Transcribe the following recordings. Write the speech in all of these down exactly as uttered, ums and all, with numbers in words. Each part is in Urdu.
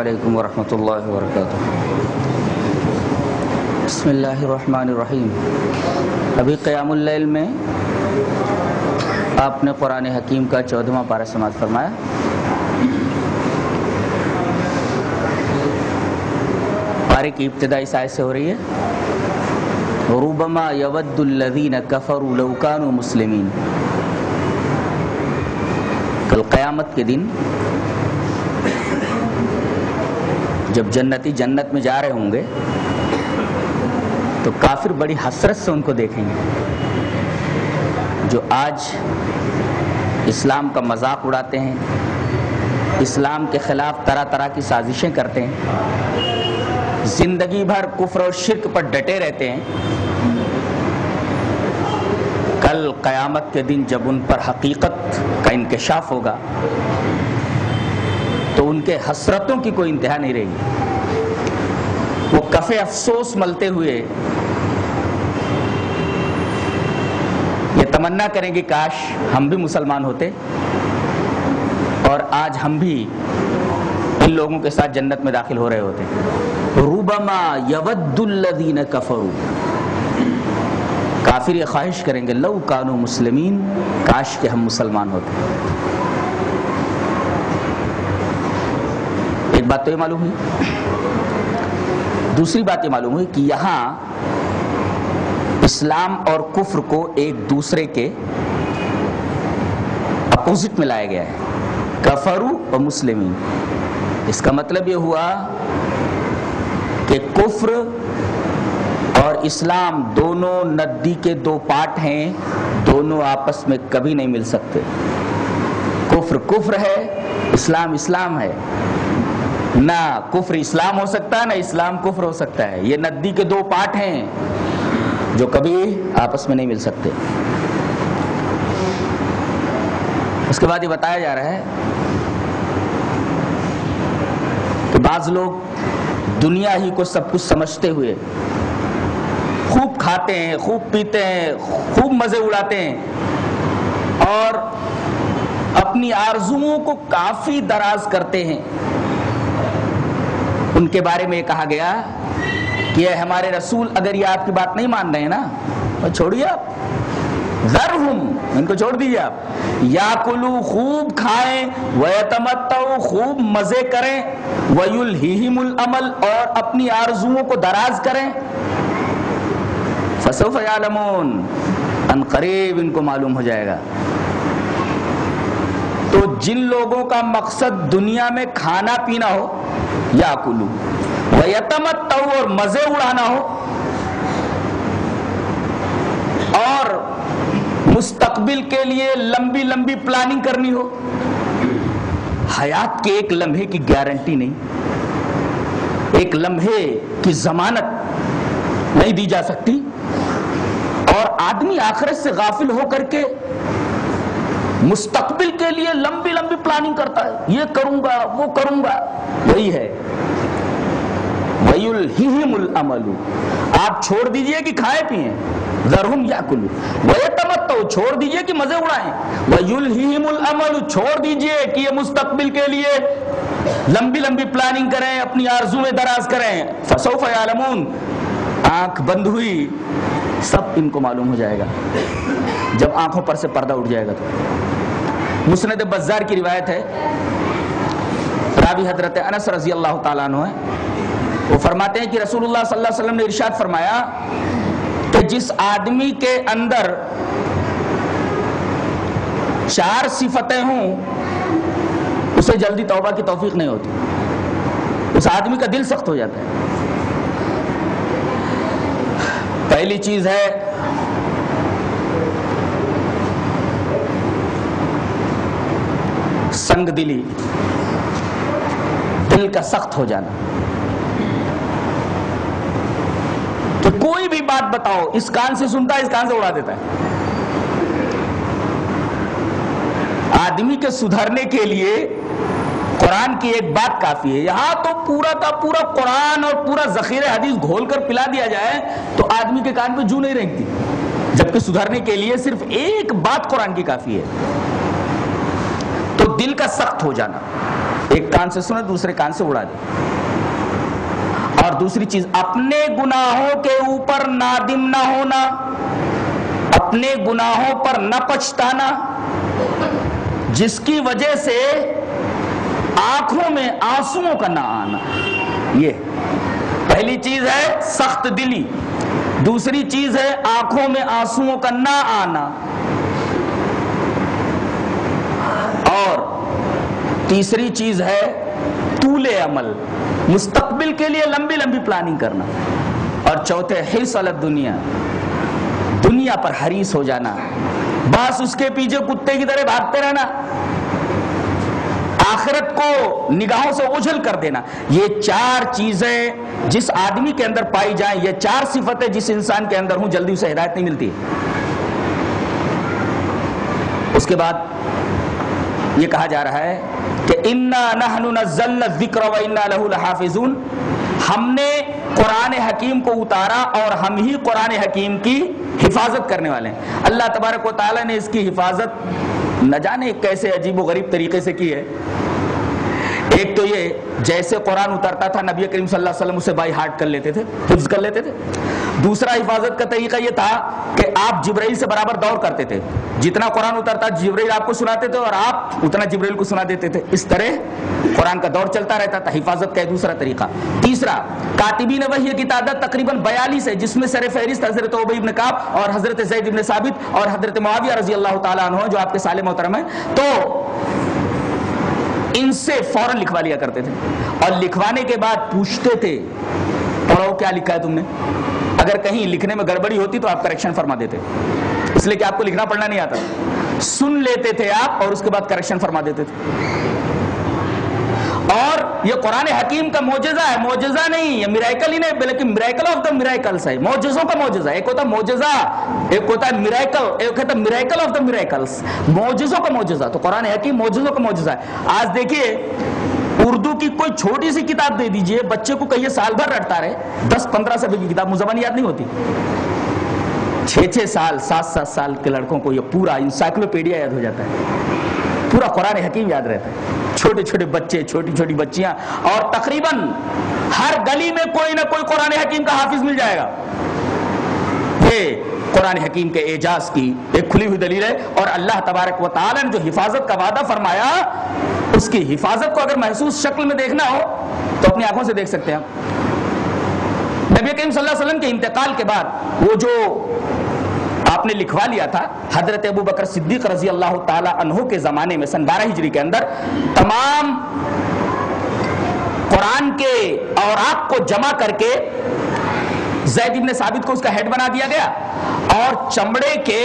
علیکم ورحمۃ اللہ وبرکاتہ۔ بسم اللہ الرحمن الرحیم۔ ابھی قیام اللیل میں آپ نے قرآن حکیم کا چودھواں پارہ سماعت فرمایا۔ پارے کی ابتدا اس آیت سے ہو رہی ہے، ربما یود الذین کفروا لو کانوا مسلمین۔ کل قیامت کے دن جب جنتی جنت میں جا رہے ہوں گے تو کافر بڑی حسرت سے ان کو دیکھیں گے، جو آج اسلام کا مذاق اڑاتے ہیں، اسلام کے خلاف طرح طرح کی سازشیں کرتے ہیں، زندگی بھر کفر اور شرک پر ڈٹے رہتے ہیں۔ کل قیامت کے دن جب ان پر حقیقت کا انکشاف ہوگا تو ان کے حسرتوں کی کوئی انتہا نہیں رہے گی۔ وہ کف افسوس ملتے ہوئے یہ تمنا کریں گے کاش ہم بھی مسلمان ہوتے اور آج ہم بھی ان لوگوں کے ساتھ جنت میں داخل ہو رہے ہوتے۔ ربما یود الذین کفروا، کافر یہ خواہش کریں گے لو کانوا مسلمین، کاش کہ ہم مسلمان ہوتے۔ ایک بات تو یہ معلوم ہوئی، دوسری بات یہ معلوم ہوئی کہ یہاں اسلام اور کفر کو ایک دوسرے کے اپوزٹ میں لایا گیا ہے، کفروا و مسلمین۔ اس کا مطلب یہ ہوا کہ کفر اور اسلام دونوں ندی کے دو پارٹ ہیں، دونوں آپس میں کبھی نہیں مل سکتے۔ کفر کفر ہے، اسلام اسلام ہے۔ نہ کفر اسلام ہو سکتا ہے، نہ اسلام کفر ہو سکتا ہے۔ یہ ندی کے دو پارٹ ہیں جو کبھی آپس میں نہیں مل سکتے۔ اس کے بعد یہ بتایا جا رہا ہے کہ بعض لوگ دنیا ہی کو سب کچھ سمجھتے ہوئے خوب کھاتے ہیں، خوب پیتے ہیں، خوب مزے اڑاتے ہیں اور اپنی آرزوؤں کو کافی دراز کرتے ہیں۔ ان کے بارے میں یہ کہا گیا کہ اے ہمارے رسول، اگر یہ آپ کی بات نہیں مان رہے ہیں نا تو چھوڑیے، آپ ذرہم، ان کو چھوڑ دیجیے، آپ یاکلوا، خوب کھائیں، ویتمتعوا، خوب مزے کریں، ویلہہم الامل، اور اپنی آرزوؤں کو دراز کریں، فسوف یعلمون، ان قریب ان کو معلوم ہو جائے گا۔ تو جن لوگوں کا مقصد دنیا میں کھانا پینا ہو، یاکلوا ویتمتعوا، اور مزے اڑانا ہو، اور مستقبل کے لیے لمبی لمبی پلاننگ کرنی ہو، حیات کے ایک لمحے کی گارنٹی نہیں، ایک لمحے کی ضمانت نہیں دی جا سکتی، اور آدمی آخرت سے غافل ہو کر کے مستقبل کے لیے لمبی لمبی پلاننگ کرتا ہے، یہ کروں گا، وہ کروں گا، وہی ہے وَيُلْهِهِمُ الْأَمَلُ۔ آپ چھوڑ دیجئے کہ کھائیں پئیں، ذرہم یاکلوا، وَيَتَمَتَّعُوا، چھوڑ دیجئے کہ مزے اڑائیں، وَيُلْهِهِمُ الْأَمَلُ، چھوڑ دیجئے کہ یہ مستقبل کے لیے لمبی لمبی پلاننگ کریں، اپنی آرزویں دراز کریں، فسوف یعلمون، آنکھ بند ہوئی سب ان کو معلوم ہو جائے گا۔ جب آنکھوں پر سے پردہ اٹھ جائے گا تو مسند بزار کی روایت ہے، راوی حضرت انس رضی اللہ تعالیٰ عنہ ہے، وہ فرماتے ہیں کہ رسول اللہ صلی اللہ علیہ وسلم نے ارشاد فرمایا کہ جس آدمی کے اندر چار صفتیں ہوں اسے جلدی توبہ کی توفیق نہیں ہوتی، اس آدمی کا دل سخت ہو جاتا ہے۔ پہلی چیز ہے سنگ دلی، دل کا سخت ہو جانا، کہ کوئی بھی بات بتاؤ، اس کان سے سنتا ہے، اس کان سے اڑا دیتا ہے۔ آدمی کے سدھرنے کے لیے قرآن کی ایک بات کافی ہے۔ یہاں تو پورا کا پورا قرآن اور پورا ذخیرہ حدیث گھول کر پلا دیا جائے تو آدمی کے کان پہ جو نہیں رینگتی، جبکہ سدھرنے کے لیے صرف ایک بات قرآن کی کافی ہے۔ تو دل کا سخت ہو جانا، ایک کان سے سنے دوسرے کان سے اڑا دے. اور دوسری چیز اپنے گناہوں کے اوپر نادم نہ ہونا، اپنے گناہوں پر نہ پچھتانا، جس کی وجہ سے آنکھوں میں آنسوؤں کا نہ آنا. یہ پہلی چیز ہے سخت دلی، دوسری چیز ہے آنکھوں میں آنسوؤں کا نہ آنا، اور تیسری چیز ہے طول عمل، مستقبل کے لیے لمبی لمبی پلاننگ کرنا، اور چوتھے حرص علی الدنیا، دنیا پر حریص ہو جانا، بس اس کے پیچھے کتے کی طرح بھاگتے رہنا، آخرت کو نگاہوں سے اوجھل کر دینا. یہ چار چیزیں جس آدمی کے اندر پائی جائیں، یہ چار صفتیں جس انسان کے اندر ہوں، جلدی اسے ہدایت نہیں ملتی. اس کے بعد یہ کہا جا رہا ہے کہ اِنَّا نَحْنُ نَزَّلْنَا الذِّكْرَ وَإِنَّا لَهُ لَحَافِظُونَ، ہم نے قرآن حکیم کو اتارا اور ہم ہی قرآن حکیم کی حفاظت کرنے والے ہیں. اللہ تبارک و تعالیٰ نے اس کی حفاظت نہ جانے کیسے عجیب و غریب طریقے سے کی ہے. ایک تو یہ جیسے قرآن اترتا تھا نبی کریم صلی اللہ علیہ وسلم اسے بائی ہارٹ کر لیتے تھے، حفظ کر لیتے تھے. دوسرا حفاظت کا طریقہ یہ تھا کہ آپ جبرائیل سے برابر دور کرتے تھے، جتنا قرآن اترتا جبرائیل آپ کو سناتے تھے اور آپ اتنا جبرائیل کو سنا دیتے تھے. اس طرح قرآن کا دور چلتا رہتا تھا. حفاظت کا دوسرا طریقہ. تیسرا کاتبین وحی کی تعداد تقریباً بیالیس ہے، جس میں سر فہرست حضرت ابی بن کعب اور حضرت زید بن ثابت اور حضرت معاویہ رضی اللہ تعالیٰ عنہ جو آپ کے سالے محترم ہیں. تو ان سے فوراً لکھوا لیا کرتے تھے، اور لکھوانے کے بعد پوچھتے تھے پڑھو کیا لکھا ہے تم نے. اگر کہیں لکھنے میں گڑبڑی ہوتی تو آپ کریکشن فرما دیتے، اس لیے کہ آپ کو لکھنا پڑھنا نہیں آتا. سن لیتے تھے آپ اور اس کے بعد کریکشن فرما دیتے تھے. اور یہ قرآن حکیم کا معجزہ ہے، معجزہ نہیں، یہ میریکل ہی نہیں بلکہ میریکل آف دا میریکلز ہے، معجزوں کا معجزہ. ایک ہوتا ہے معجزہ، ایک ہوتا ہے میریکل، ایک ہوتا ہے میریکل آف دا میریکلز، معجزوں کا معجزہ. تو قرآن حکیم معجزوں کا معجزہ ہے. آج دیکھیے اردو کی کوئی چھوٹی سی کتاب دے دیجئے، بچے کو کہیے سال بھر رٹتا رہے، دس پندرہ صفحے کی کتاب زبان یاد نہیں ہوتی. چھ چھ سال سات سات سال کے لڑکوں کو یہ پورا انسائکلوپیڈیا یاد ہو جاتا ہے، پورا قرآن حکیم یاد رہتا ہے. چھوٹے چھوٹے بچے، چھوٹی چھوٹی بچیاں، اور تقریباً ہر گلی میں کوئی نہ کوئی قرآن حکیم کا حافظ مل جائے گا. یہ قرآن حکیم کے اعجاز کی ایک کھلی ہوئی دلیل ہے. اور اللہ تبارک و تعالی نے جو حفاظت کا وعدہ فرمایا، اس کی حفاظت کو اگر محسوس شکل میں دیکھنا ہو تو اپنی آنکھوں سے دیکھ سکتے ہیں. نبی کریم صلی اللہ علیہ وسلم کے انتقال کے بعد وہ جو آپ نے لکھوا لیا تھا، حضرت ابو بکر صدیق رضی اللہ تعالی عنہ کے زمانے میں سن بارہ ہجری کے اندر تمام قرآن کے اوراق کو جمع کر کے زید بن ثابت کو اس کا ہیڈ بنا دیا گیا، اور چمڑے کے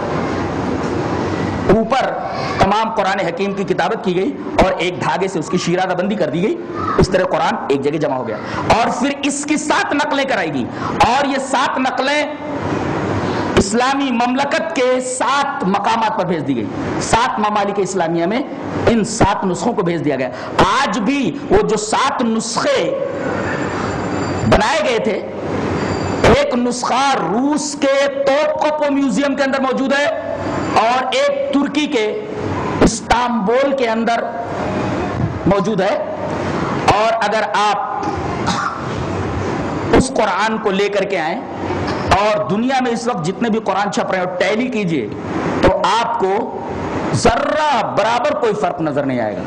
اوپر تمام قرآن حکیم کی کتابت کی گئی اور ایک دھاگے سے اس کی شیرازہ بندی کر دی گئی. اس طرح قرآن ایک جگہ جمع ہو گیا، اور پھر اس کی سات نقلیں کرائی گئی، اور یہ سات نقلیں اسلامی مملکت کے سات مقامات پر بھیج دی گئی. سات ممالک اسلامیہ میں ان سات نسخوں کو بھیج دیا گیا. آج بھی وہ جو سات نسخے بنائے گئے تھے، ایک نسخہ روس کے توپکوپو میوزیم کے اندر موجود ہے، اور ایک ترکی کے استانبول کے اندر موجود ہے. اور اگر آپ اس قرآن کو لے کر کے آئیں اور دنیا میں اس وقت جتنے بھی قرآن چھپ رہے ہیں اور ٹیلی کیجئے تو آپ کو ذرہ برابر کوئی فرق نظر نہیں آئے گا.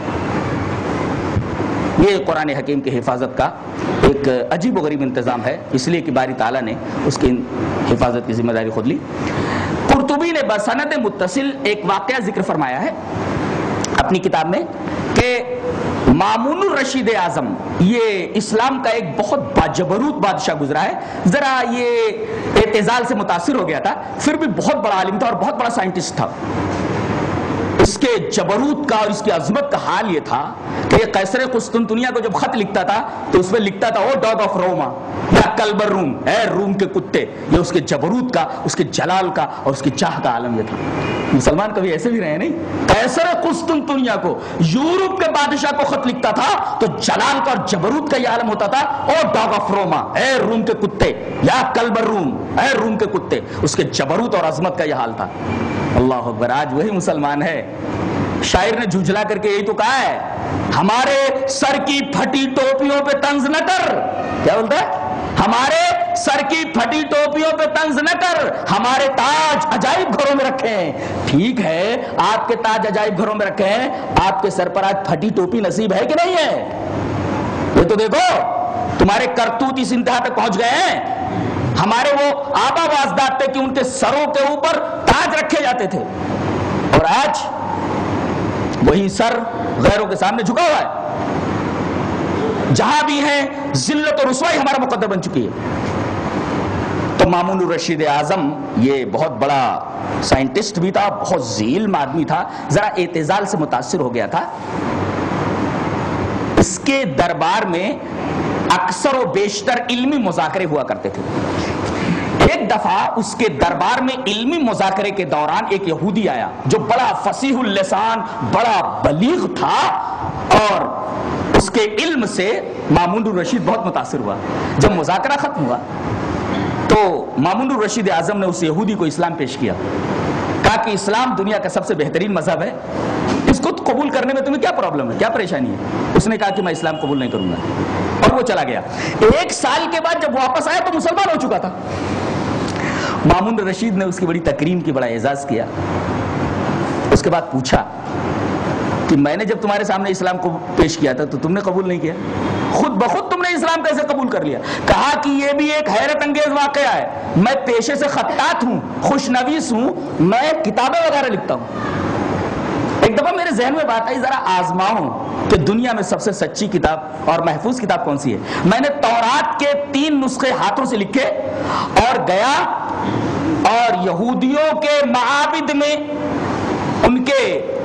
یہ قرآن حکیم کی حفاظت کا ایک عجیب و غریب انتظام ہے، اس لیے کہ باری تعالیٰ نے اس کی حفاظت کی ذمہ داری خود لی. قرطبی نے بسند متصل ایک واقعہ ذکر فرمایا ہے اپنی کتاب میں کہ مامون الرشید اعظم یہ اسلام کا ایک بہت باجبروت بادشاہ گزرا ہے. ذرا یہ اعتزال سے متاثر ہو گیا تھا، پھر بھی بہت بڑا عالم تھا اور بہت بڑا سائنٹسٹ تھا. اس کے جبروت کا اور اس کی عظمت کا حال یہ تھا کہ یہ قیصر قسطنطنیہ کو جب خط لکھتا تھا تو اس میں لکھتا تھا او ڈاگ آف روما یا کلب الروم، اے روم کے کتے. یہ اس کے جبروت کا، اس کے جلال کا اور اس کی چاہ کا عالم یہ تھا. مسلمان کبھی ایسے بھی رہے نہیں. قیصر قسطنطنیہ کو، یورپ کے بادشاہ کو خط لکھتا تھا تو جلال کا اور جبروت کا یہ عالم ہوتا تھا او ڈاگ آف روما، اے روم کے کتے، یا کلب الروم، اے روم کے کتے. اس کے جبروت اور عظمت کا یہ حال تھا. اللہ اکبر. آج وہی مسلمان ہے. شاعر نے جھنجھلا کر کے یہی تو کہا ہے ہمارے سر کی پھٹی ٹوپیوں پہ طنز نہ کر. کیا بولتا ہے؟ ہمارے سر کی پھٹی ٹوپیوں پہ طنز نہ کر، ہمارے تاج عجائب گھروں میں رکھے ہیں. ٹھیک ہے آپ کے تاج عجائب گھروں میں رکھے ہیں، آپ کے سر پر آج پھٹی ٹوپی نصیب ہے کہ نہیں ہے؟ یہ تو دیکھو تمہارے کرتوت اس انتہا تک پہنچ گئے ہیں. ہمارے وہ آبا و اجداد تھے کہ ان کے سروں کے اوپر تاج رکھے جاتے تھے، اور آج وہی سر غیروں کے سامنے جھکا ہوا ہے. جہاں بھی ہیں ذلت و رسوائی ہمارا مقدر بن چکی ہے. تو مامون الرشید اعظم یہ بہت بڑا سائنٹسٹ بھی تھا، بہت ذی علم آدمی تھا، ذرا اعتزال سے متاثر ہو گیا تھا. اس کے دربار میں اکثر و بیشتر علمی مذاکرے ہوا کرتے تھے. ایک دفعہ اس کے دربار میں علمی مذاکرے کے دوران ایک یہودی آیا جو بڑا فصیح اللسان، بڑا بلیغ تھا، اور اس کے علم سے مامون الرشید بہت متاثر ہوا. جب مذاکرہ ختم ہوا تو مامون الرشید اعظم نے اس یہودی کو اسلام پیش کیا. کہا کہ اسلام دنیا کا سب سے بہترین مذہب ہے، اس کو قبول کرنے میں تمہیں کیا پرابلم ہے، کیا پریشانی ہے؟ اس نے کہا کہ میں اسلام قبول نہیں کروں گا، اور وہ چلا گیا. ایک سال کے بعد جب واپس آیا تو مسلمان ہو چکا تھا. مامون الرشید نے اس کی بڑی تکریم کی، بڑا اعزاز کیا. اس کے بعد پوچھا کہ میں نے جب تمہارے سامنے اسلام کو پیش کیا تھا تو تم نے قبول نہیں کیا، خود بخود تم نے اسلام کیسے قبول کر لیا؟ کہا کہ یہ بھی ایک حیرت انگیز واقعہ ہے. میں پیشے سے خطاط ہوں، خوشنویس ہوں، میں کتابیں وغیرہ لکھتا ہوں. ایک دفعہ میرے ذہن میں بات آئی ذرا آزماؤں کہ دنیا میں سب سے سچی کتاب اور محفوظ کتاب کون سی ہے. میں نے تورات کے تین نسخے ہاتھوں سے لکھے اور گیا اور یہودیوں کے معابد میں، ان کے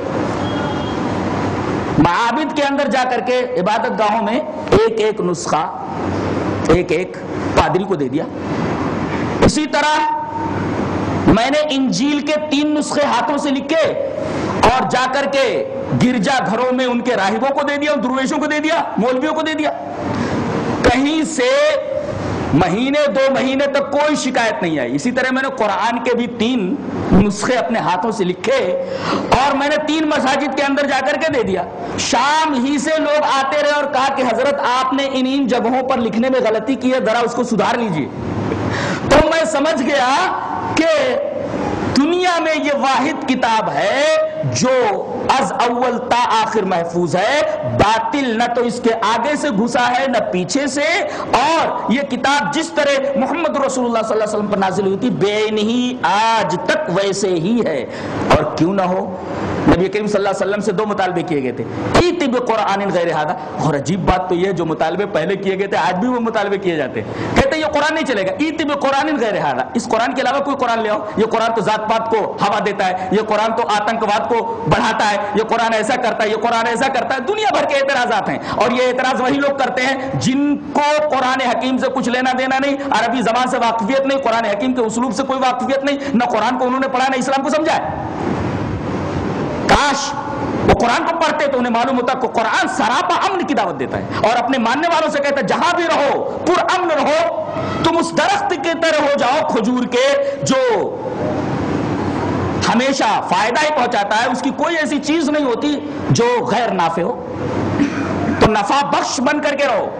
معابد کے اندر جا کر کے عبادت گاہوں میں ایک ایک نسخہ ایک ایک پادری کو دے دیا. اسی طرح میں نے انجیل کے تین نسخے ہاتھوں سے لکھے اور جا کر کے گرجا گھروں میں ان کے راہبوں کو دے دیا، درویشوں کو دے دیا، مولویوں کو دے دیا. کہیں سے مہینے دو مہینے تک کوئی شکایت نہیں آئی. اسی طرح میں نے قرآن کے بھی تین نسخے اپنے ہاتھوں سے لکھے اور میں نے تین مساجد کے اندر جا کر کے دے دیا. شام ہی سے لوگ آتے رہے اور کہا کہ حضرت آپ نے ان ان جگہوں پر لکھنے میں غلطی کی ہے، ذرا اس کو سدھار لیجئے. تو میں سمجھ گیا کہ دنیا میں یہ واحد کتاب ہے جو از اول تا آخر محفوظ ہے. باطل نہ تو اس کے آگے سے گھسا ہے نہ پیچھے سے، اور یہ کتاب جس طرح محمد رسول اللہ صلی اللہ علیہ وسلم پر نازل ہوئی تھی بے نہیں آج تک ویسے ہی ہے. اور کیوں نہ ہو، نبی کریم صلی اللہ علیہ وسلم سے دو مطالبے کیے گئے تھے، ایت بقرآن غیر ھذا. اور عجیب بات تو یہ جو مطالبے پہلے کیے گئے تھے آج بھی وہ مطالبے کیے جاتے ہیں. کہتے ہیں یہ قرآن نہیں چلے گا، ایت بقرآن غیر ھذا، اس قرآن کے علاوہ کوئی قرآن لے آؤ. یہ قرآن تو ذات پات کو ہوا دیتا ہے، یہ قرآن تو آتنکواد کو بڑھاتا ہے، یہ قرآن ایسا کرتا ہے، یہ قرآن ایسا کرتا ہے. دنیا بھر کے اعتراضات ہیں، اور یہ اعتراض وہی لوگ کرتے ہیں جن کو قرآن حکیم سے کچھ لینا دینا نہیں، عربی زبان سے واقفیت نہیں، قرآن حکیم کے اسلوب سے کوئی واقفیت نہیں، نہ قرآن کو انہوں نے پڑھا نہ اسلام کو سمجھا ہے. کاش وہ قرآن کو پڑھتے تو انہیں معلوم ہوتا کہ قرآن سراپا امن کی دعوت دیتا ہے، اور اپنے ماننے والوں سے کہتا ہے جہاں بھی رہو پر امن رہو. تم اس درخت کی طرح ہو جاؤ کھجور کے جو ہمیشہ فائدہ ہی پہنچاتا ہے، اس کی کوئی ایسی چیز نہیں ہوتی جو غیر نافع ہو. تو نفع بخش بن کر کے رہو.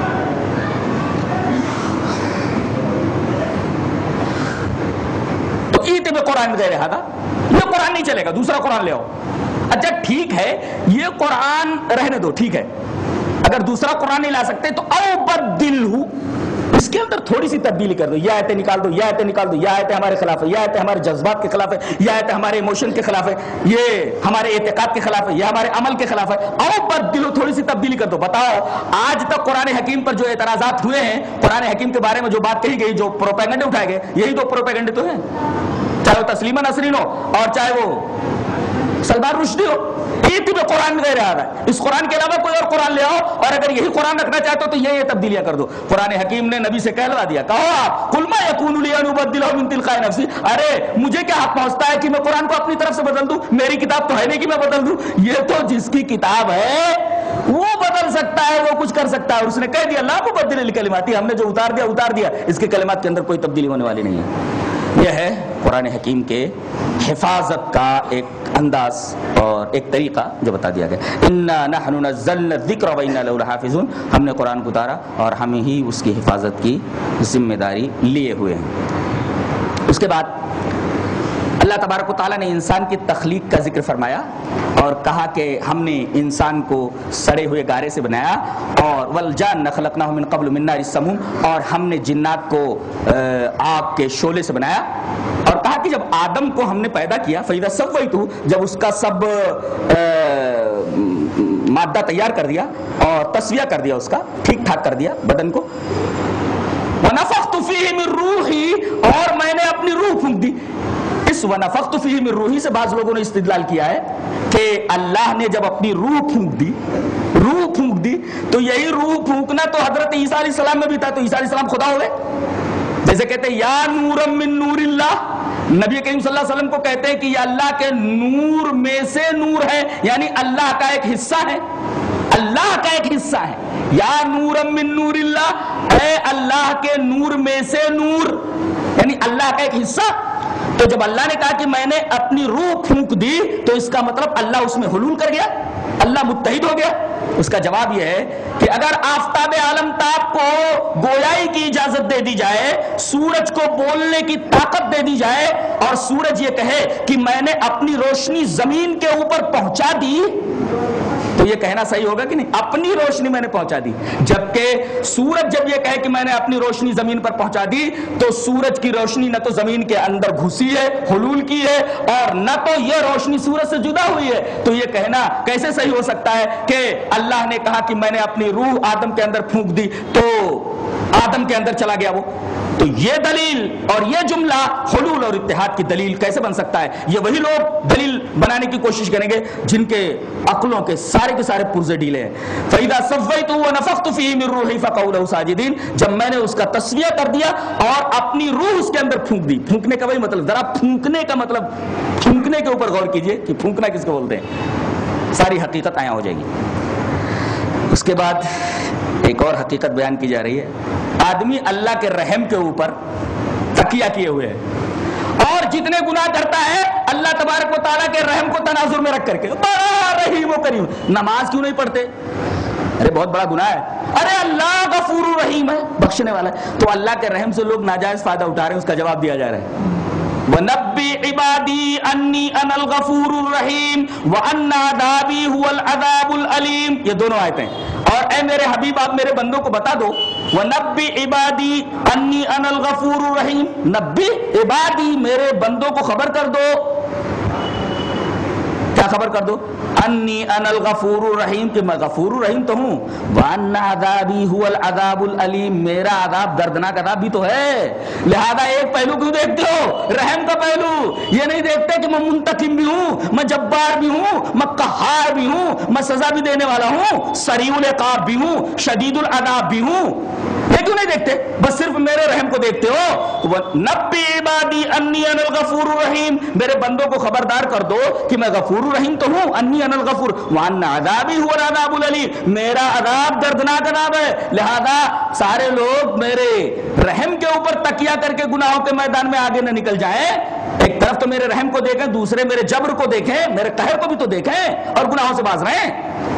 تو ایت بقرآن غیر ھذا، یہ قرآن نہیں چلے گا، دوسرا قرآن لے آؤ. اچھا ٹھیک ہے یہ قرآن رہنے دو، ٹھیک ہے اگر دوسرا قرآن نہیں لا سکتے تو او بدلہ، اس کے اندر تھوڑی سی تبدیلی کر دو، یہ آیتیں نکال دو، یہ آیتیں نکال دو، یہ آیتیں ہمارے خلاف ہے، یہ آیتیں ہمارے جذبات کے خلاف ہے، یہ آیتیں ہمارے ایموشن کے خلاف ہے، یہ ہمارے اعتقاد کے خلاف ہے، یہ ہمارے عمل کے خلاف ہے. او بدلو، تھوڑی سی تبدیلی کر دو. بتاؤ آج تک قرآن حکیم پر جو اعتراضات ہوئے ہیں، قرآن حکیم کے بارے میں جو بات کہی گئی، جو پروپیگنڈے اٹھائے گئے، یہی دو پروپیگنڈے تو ہیں، چاہے وہ تسلیمہ نسرین ہو اور چاہے وہ سلمان رشدی ہو. ایت بقرآن غیر ھذا، اس قرآن کے علاوہ کوئی اور قرآن لے آؤ، اور اگر یہی قرآن رکھنا چاہتے ہو تو یہ یہ تبدیلیاں کر دو. قرآن حکیم نے نبی سے کہلوا دیا، کہو آپ قل ما یکون لی ان ابدلہ من تلقاء نفسی، ارے مجھے کیا حق پہنچتا ہے کہ میں قرآن کو اپنی طرف سے بدل دوں، میری کتاب تو ہے نہیں کہ میں بدل دوں. یہ تو جس کی کتاب ہے وہ بدل سکتا ہے، وہ کچھ کر سکتا ہے. اس نے کہہ دیا لا مبدل لکلماتی، ہم نے جو اتار دیا اتار دیا، اس کے کلمات کے اندر کوئی تبدیلی ہونے والی نہیں ہے. یہ ہے قرآن حکیم کے حفاظت کا ایک انداز اور ایک طریقہ جو بتا دیا گیا. انا نحن نزلنا الذکر وانا لہ لحافظون، ہم نے قرآن کو اتارا اور ہم ہی اس کی حفاظت کی ذمہ داری لیے ہوئے ہیں. اس کے بعد اللہ تبارک و تعالیٰ نے انسان کی تخلیق کا ذکر فرمایا اور کہا کہ ہم نے انسان کو سڑے ہوئے گارے سے بنایا، اور والجان خلقناہ من قبل من نار السموم، اور ہم نے جنات کو آگ کے شعلے سے بنایا، اور کہا کہ جب آدم کو ہم نے پیدا کیا فَإِذَا سَوَّيْتُهُ، جب اس کا سب مادہ تیار کر دیا اور تسویہ کر دیا، اس کا ٹھیک ٹھاک کر دیا بدن کو، وَنَفَخْتُ فِيهِ مِن رُوحِي، اور میں نے اپنی روح پھونک دی. اس وَنَفَخْتُ فِيهِ مِن رُوحِي سے بعض لوگوں نے استدلال کیا ہے کہ اللہ نے جب اپنی روح پھونک دی روح پھونک دی تو یہی روح پھونکنا تو حضرت عیسیٰ علیہ السلام میں بھی تھا، تو عیسیٰ علیہ السلام خدا ہو گئے. جیسے کہتے ہیں یا نورم من نور اللہ، نبی کریم صلی اللہ علیہ وسلم کو کہتے ہیں کہ یہ اللہ کے نور میں سے نور ہے، یعنی اللہ کا ایک حصہ ہے، اللہ کا ایک حصہ ہے. یا نورم من نور اللہ، اے اللہ کے نور میں سے نور، یعنی اللہ کا ایک حصہ. تو جب اللہ نے کہا کہ میں نے اپنی روح پھونک دی تو اس کا مطلب اللہ اس میں حلول کر گیا، اللہ متحد ہو گیا. اس کا جواب یہ ہے کہ اگر آفتاب عالم تاب کو گویائی کی اجازت دے دی جائے، سورج کو بولنے کی طاقت دے دی جائے، اور سورج یہ کہے کہ میں نے اپنی روشنی زمین کے اوپر پہنچا دی، تو یہ کہنا صحیح ہوگا کہ نہیں؟ اپنی روشنی میں نے پہنچا دی. جبکہ سورج جب یہ کہے کہ میں نے اپنی روشنی زمین پر پہنچا دی تو سورج کی روشنی نہ تو زمین کے اندر گھسی ہے، حلول کی ہے، اور نہ تو یہ روشنی سورج سے جدا ہوئی ہے. تو یہ کہنا کیسے صحیح ہو سکتا ہے کہ اللہ نے کہا کہ میں نے اپنی روح آدم کے اندر پھونک دی تو آدم کے اندر چلا گیا وہ؟ تو یہ دلیل اور یہ جملہ حلول اور اتحاد کی دلیل کیسے بن سکتا ہے؟ یہ وہی لوگ دلیل بنانے کی کوشش کریں گے جن کے عقلوں کے سارے کے سارے پرزے ڈھیلے ہیں. فَإِذَا سَوَّيْتُهُ وَنَفَخْتُ فِيهِ مِن رُوحِي فَقَعُوا لَهُ سَاجِدِينَ، جب میں نے اس کا تسویہ کر دیا اور اپنی روح اس کے اندر پھونک دی. پھونکنے کا وہی مطلب، ذرا پھونکنے کا مطلب، پھونکنے کے اوپر غور کیجئے کہ پھونکنا کس کو بولتے ہیں، ساری حقیقت آیا ہو جائے گی. اس کے بعد ایک اور حقیقت بیان کی جا رہی ہے. آدمی اللہ کے رحم کے اوپر تکیہ کیے ہوئے ہے، اور جتنے گناہ کرتا ہے اللہ تبارک و تعالیٰ کے رحم کو تناظر میں رکھ کر کے بڑا رحیم و کریم. نماز کیوں نہیں پڑھتے؟ ارے بہت بڑا گناہ ہے. ارے اللہ غفور رحیم ہے، بخشنے والا ہے. تو اللہ کے رحم سے لوگ ناجائز فائدہ اٹھا رہے ہیں، اس کا جواب دیا جا رہا ہے وَنَبِّئْ عِبَادِي أَنِّي أَنَا الْغَفُورُ الرَّحِيمُ وَأَنَّ عَذَابِي هُوَ الْعَذَابُ الْأَلِيمُ. یہ دونوں آیتیں. اور اے میرے حبیب آپ میرے بندوں کو بتا دو وَنَبِّئْ عِبَادِي أَنِّي أَنَا الْغَفُورُ الرَّحِيمُ، نبی عبادی میرے بندوں کو خبر کر دو. کیا خبر کر دو؟ انی انا الغفور الرحیم، کہ میں غفور الرحیم تو ہوں. وان عذابی هو العذاب العلیم، میرا عذاب دردناک عذاب بھی تو ہے. لہذا ایک پہلو کیوں دیکھتے ہو؟ رحم کا پہلو. یہ نہیں دیکھتے کہ میں منتقم بھی ہوں، میں جبار بھی ہوں، میں قہار بھی ہوں، میں سزا بھی دینے والا ہوں، سریع العقاب بھی ہوں، شدید العذاب بھی ہوں. یہ کیوں نہیں دیکھتے؟ بس صرف میرے رحم کو دیکھتے ہو. نبی عبادی انی انا الغفور الرحیم، میرے بندوں کو خبردار کر دو کہ میں غفور الرحیم تو ہوں. انی انا الغفور وان عذابی هو العذاب العلیم، میرا عذاب دردناک عذاب ہے. لہذا سارے لوگ میرے رحم کے اوپر تکیہ کر کے گناہوں کے میدان میں آگے نہ نکل جائیں. ایک طرف تو میرے رحم کو دیکھیں، دوسرے میرے جبر کو دیکھیں، میرے قہر کو بھی تو دیکھیں، اور گناہوں سے باز رہیں.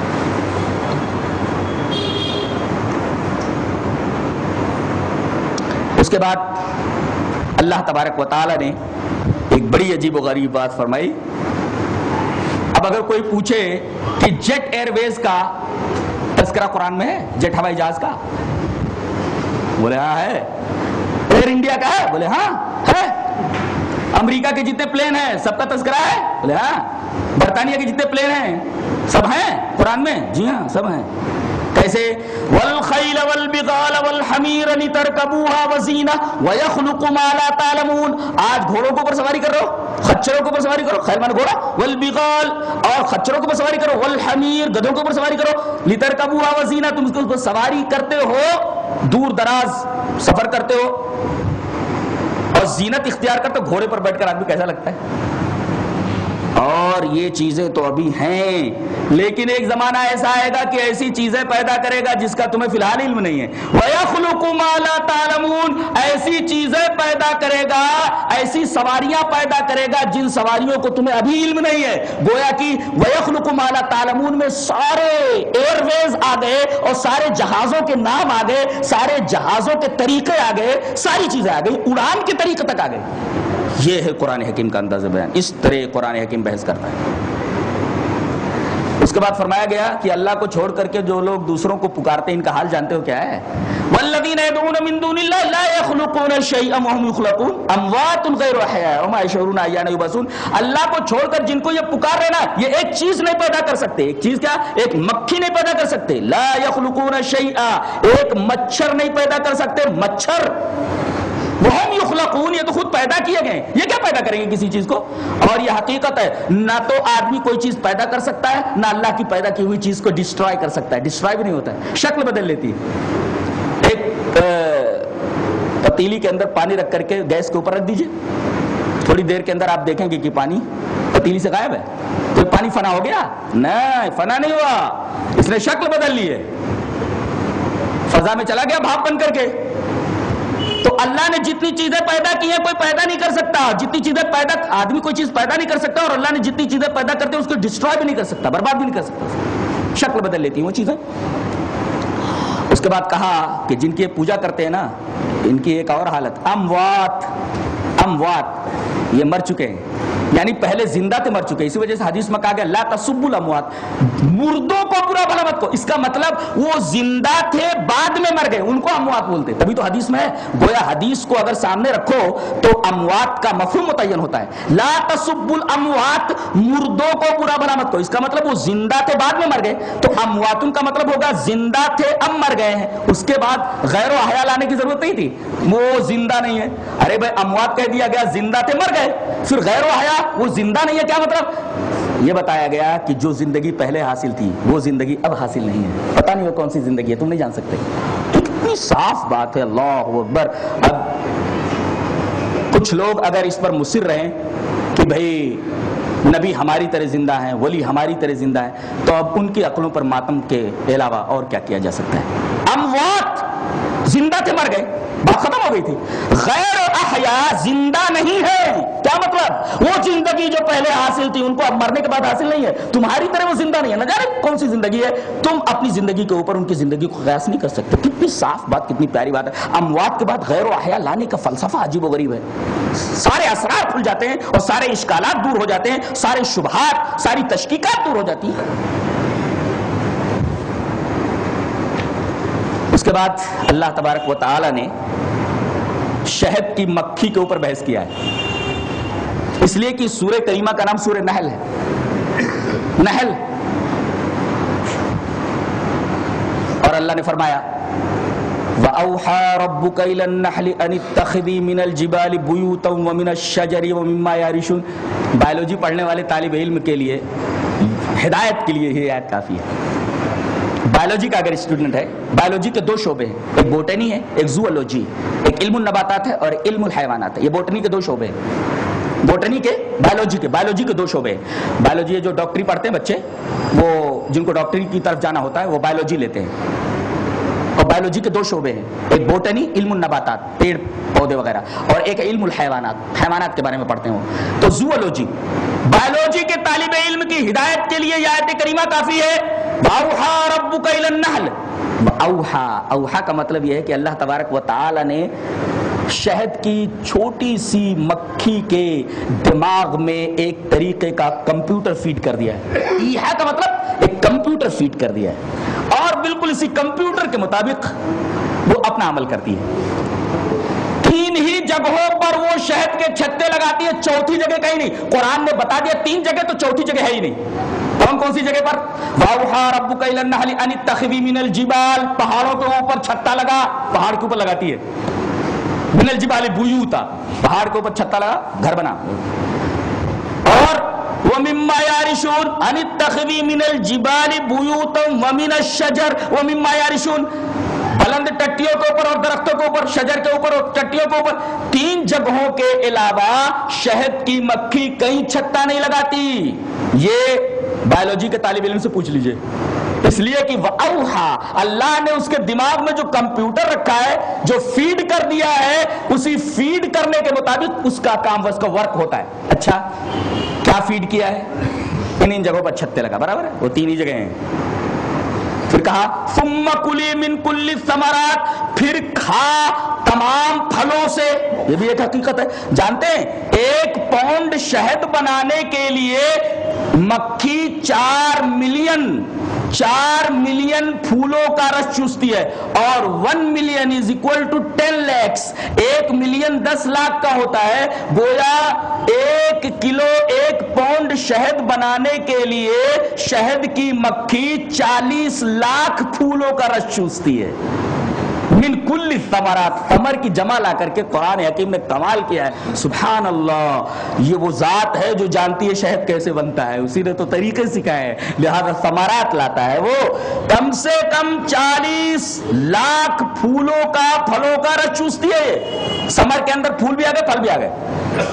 اس کے بعد اللہ تبارک و تعالی نے ایک بڑی عجیب و غریب بات فرمائی. اب اگر کوئی پوچھے کہ جیٹ ایئر ویز کا تذکرہ قرآن میں ہے، جیٹ ہوائی جہاز کا، بولے ہاں ہے. ایئر انڈیا کا ہے، بولے ہاں ہے. امریکہ کے جتنے پلین ہیں سب کا تذکرہ ہے، بولے ہاں. برطانیہ کے جتنے پلین ہیں سب ہیں قرآن میں، جی ہاں سب ہیں. کیسے؟ والخیل والبغال والحمیر لترکبوها وزینہ ویخلق ما لا تعلمون. آج گھوڑوں کے اوپر سواری کر رہے ہو، خچروں کے اوپر سواری کرو، خیل مانا گھوڑا، والبغال اور خچروں کے اوپر سواری کرو، والحمیر گدھوں کے اوپر سواری کرو، لترکبوها وزینہ تم اس کو سواری کرتے ہو، دور دراز سفر کرتے ہو اور زینت اختیار کرتے ہو. گھوڑے پر بیٹھ کر آدمی کیسا لگتا ہے؟ اور اور یہ چیزیں تو ابھی ہیں، لیکن ایک زمانہ ایسا آئے گا کہ ایسی چیزیں پیدا کرے گا جس کا تمہیں فی الحال علم نہیں ہے۔ وَيَخْلُقُ مَا لَا تَعْلَمُونَ، ایسی چیزیں پیدا کرے گا، ایسی سواریاں پیدا کرے گا جن سواریوں کو تمہیں ابھی علم نہیں ہے۔ گویا کہ وَيَخْلُقُ مَا لَا تَعْلَمُونَ میں سارے ایئر ویز آ گئے اور سارے جہازوں کے نام آ گئے، سارے جہازوں کے طریقے آ گئے، ساری چیزیں آ گئی، اڑان کے طریقے تک آ گئے۔ یہ ہے قرآن حکیم کا انداز بیان، اس طرح قرآن حکیم بحث کرتا ہے۔ اس کے بعد فرمایا گیا کہ اللہ کو چھوڑ کر کے جو لوگ دوسروں کو پکارتے ہیں ان کا حال جانتے ہو کیا ہے؟ والذین یدعون من دون اللہ لا یخلقون شیئا وهم یخلقون اموات غیر احیاء وما یشعرون ایان یبعثون۔ اللہ کو چھوڑ کر جن کو یہ پکار رہے نا، یہ ایک چیز نہیں پیدا کر سکتے۔ ایک چیز کیا؟ ایک مکھی نہیں پیدا کر سکتے۔ لا یخلقون شیئا، ایک مچھر نہیں پیدا کر سکتے، مچھر۔ وہم یخلقون، یہ تو خود پیدا کیے گئے، یہ کیا پیدا کریں گے کسی چیز کو؟ اور یہ حقیقت ہے، نہ تو آدمی کوئی چیز پیدا کر سکتا ہے، نہ اللہ کی پیدا کی ہوئی چیز کو ڈسٹرائے کر سکتا ہے۔ ڈسٹرائے بھی نہیں ہوتا ہے، شکل بدل لیتی ہے۔ ایک پتیلی کے اندر پانی رکھ کر کے گیس کے اوپر رکھ دیجئے، تھوڑی دیر کے اندر آپ دیکھیں گے کہ پانی پتیلی سے غائب ہے۔ تو پانی فنا ہو گیا؟ نہیں، فنا نہیں ہوا، اس نے شکل بدل لی ہے، فضا میں چلا گیا بھاپ بن کر کے۔ تو اللہ نے جتنی چیزیں پیدا کی ہیں کوئی پیدا نہیں کر سکتا، جتنی چیزیں پیدا آدمی کوئی چیز پیدا نہیں کر سکتا، اور اللہ نے جتنی چیزیں پیدا کرتے ہیں اس کو ڈسٹرائے بھی نہیں کر سکتا، برباد بھی نہیں کر سکتا، شکل بدل لیتی ہیں وہ چیزیں۔ اس کے بعد کہا کہ جن کی پوجا کرتے ہیں نا، ان کی ایک اور حالت، اموات، اموات یہ مر چکے ہیں، یعنی پہلے زندہ تھے مر چکے، اسی وجہ سے حدیث میں کہا گیا لا تسبوا الاموات، مردوں کو برا بھلا مت کو، اس کا مطلب وہ زندہ تھے بعد میں مر گئے، ان کو اموات بولتے، تبھی تو حدیث میں ہے۔ گویا حدیث کو اگر سامنے رکھو تو اموات کا مفہوم متعین ہوتا ہے۔ لا تسبوا الاموات، مردوں کو برا بھلا مت کو، اس کا مطلب وہ زندہ تھے بعد میں مر گئے، تو امواتن کا مطلب ہوگا زندہ تھے اب مر گئے ہیں، اس کے بعد غیر و حیا لانے کی ضرورت نہیں تھی، وہ زندہ نہیں ہے۔ ارے بھائی اموات کہہ دیا گیا، زندہ تھے مر گئے، پھر غیر و حیا وہ زندہ نہیں ہے، کیا مطلب؟ یہ بتایا گیا کہ جو زندگی پہلے حاصل تھی وہ زندگی اب حاصل نہیں ہے، پتہ نہیں وہ کون سی زندگی ہے، تم نہیں جان سکتے۔ کتنی صاف بات ہے، اللہ اکبر۔ اب کچھ لوگ اگر اس پر مصر رہیں کہ بھئی نبی ہماری طرح زندہ ہیں، ولی ہماری طرح زندہ ہیں، تو اب ان کی عقلوں پر ماتم کے علاوہ اور کیا کیا جا سکتا ہے؟ اموات، زندہ تھے مر گئے، بات ختم ہو گئی تھی۔ غیر احیاء، زندہ نہیں ہے، کیا مطلب؟ وہ زندگی جو پہلے حاصل تھی ان کو اب مرنے کے بعد حاصل نہیں ہے، تمہاری طرح وہ زندہ نہیں ہے، نہ جانے کون سی زندگی ہے، تم اپنی زندگی کے اوپر ان کی زندگی کو قیاس نہیں کر سکتے۔ کتنی صاف بات، کتنی پیاری بات ہے۔ اموات کے بعد غیر و احیاء لانے کا فلسفہ عجیب و غریب ہے، سارے اسرار کھل جاتے ہیں اور سارے اشکالات دور ہو جاتے ہیں، سارے شبہات، ساری تشکیکات دور ہو جاتی ہیں۔ اس کے بعد اللہ تبارک و تعالی نے شہد کی مکھی کے اوپر بحث کیا ہے، اس لیے کہ سورہ کریمہ کا نام سورہ نحل ہے، نحل، اور اللہ نے فرمایا وَأَوْحَى رَبُّكَ إِلَى النَّحْلِ أَنِ اتَّخِذِي مِنَ الْجِبَالِ بُيُوتًا وَمِنَ الشَّجَرِ وَمِمَّا يَعْرِشُونَ۔ بایولوجی پڑھنے والے طالب علم کے لیے ہدایت کے لیے یہ آیت کافی ہے۔ بایولوجی کا اگر اسٹوڈنٹ ہے، بایولوجی کے دو شعبے ہیں، ایک بوٹنی ہے، ایک زوالوجی، ایک علم النباتات ہے اور علم الحیوانات ہے، یہ بوٹنی کے دو شعبے ہیں۔ بوٹنی کے، بایولوجی کے، بایولوجی کے دو شعبے ہیں۔ بایولوجی جو ڈاکٹری پڑھتے ہیں بچے، وہ جن کو ڈاکٹری کی طرف جانا ہوتا ہے وہ بایولوجی لیتے ہیں، اور بایولوجی کے دو شعبے ہیں، ایک بوٹنی علم النباتات پیڑ پودے وغیرہ، اور ایک علم الحیوانات حیوانات کے بارے میں پڑھتے ہیں وہ۔ تو زوالوجی، بایولوجی کے طالب علم کی ہدایت کے لیے یہ آیت کریمہ کافی ہے۔ وَأَوْحَى رَبُّكَ إِلَى النَّحْلِ، اوحا، اوحا کا مطلب یہ ہے کہ اللہ تبارک و تعالی نے شہد کی چھوٹی سی مکھی کے دماغ میں ایک طریقے کا کمپیوٹر فیڈ کر دیا ہے۔ ایحا کا مطلب ایک کمپیوٹر فیڈ کر دیا ہے، اور بالکل اسی کمپیوٹر کے مطابق وہ اپنا عمل کرتی ہے۔ تین ہی جگہوں پر وہ شہد کے چھتے لگاتی ہے، چوتھی جگہ کہیں نہیں۔ قرآن نے بتا دیا تین جگہ، تو چوتھی جگہ ہے ہی نہیں۔ کون کون سی جگہ پر؟ وَأَوْحَى رَبُّكَ إِلَى النَّحْلِ أَنِ اتَّخِذِي مِنَ الْجِبَالِ، پہاڑوں کے اوپر چھتا لگا، پہاڑ کے اوپر لگاتی ہے، مِنَ الْجِبَالِ بُيُوتًا، پہاڑ کے اوپر چھتا لگا، گھر بنا، اور وَمِمَّا يَعْرِشُونَ أَنِ اتَّخِذِي مِنَ الْجِبَالِ بُيُوتًا وَمِنَ الشَّجَرِ وَمِمَّا يَعْرِشُونَ، بلند ٹٹیوں کے اوپر اور درختوں کے اوپر، شجر کے اوپر اور ٹٹیوں کے اوپر، تین جگہوں کے علاوہ شہد کی مکھی کہیں چھتا نہیں لگاتی. یہ بایولوجی کے طالب علم سے پوچھ لیجئے. اس لیے کہ وَأَوْحَا، اللہ نے اس کے دماغ میں جو کمپیوٹر رکھا ہے، جو فیڈ کر دیا ہے، اسی فیڈ کرنے کے مطابق اس کا کام، اس کا ورک ہوتا ہے. اچھا کیا فیڈ کیا ہے؟ ان ان جگہوں پر چھتے لگا، برابر ہے، وہ تین ہی جگہ ہیں. پھر کہا ثُمَّ كُلِي مِن كُلِّ الثَّمَرَاتِ، پھر کھا تمام پھلوں سے. یہ بھی ایک حقیقت ہے. جانتے ہیں ایک پاؤنڈ شہد بنانے کے لیے مکھی چار ملین چار ملین پھولوں کا رس چوستی ہے، اور one million is equal to ten lakhs, ایک ملین دس لاکھ کا ہوتا ہے. گویا ایک کلو ایک پاؤنڈ شہد بنانے کے لیے شہد کی مکھی چالیس لاکھ پھولوں کا رس چوستی ہے. من کل ثمرات، ثمر کی جمع لا کر کے قرآن حکیم نے کمال کیا ہے. سبحان اللہ، یہ وہ ذات ہے جو جانتی ہے شہد کیسے بنتا ہے، اسی نے تو طریقے سکھائے ہیں، لہذا ثمرات لاتا ہے. وہ کم سے کم چالیس لاکھ پھولوں کا پھلوں کا رس چوستی ہے. ثمر کے اندر پھول بھی آ گئے، پھل بھی آ گئے.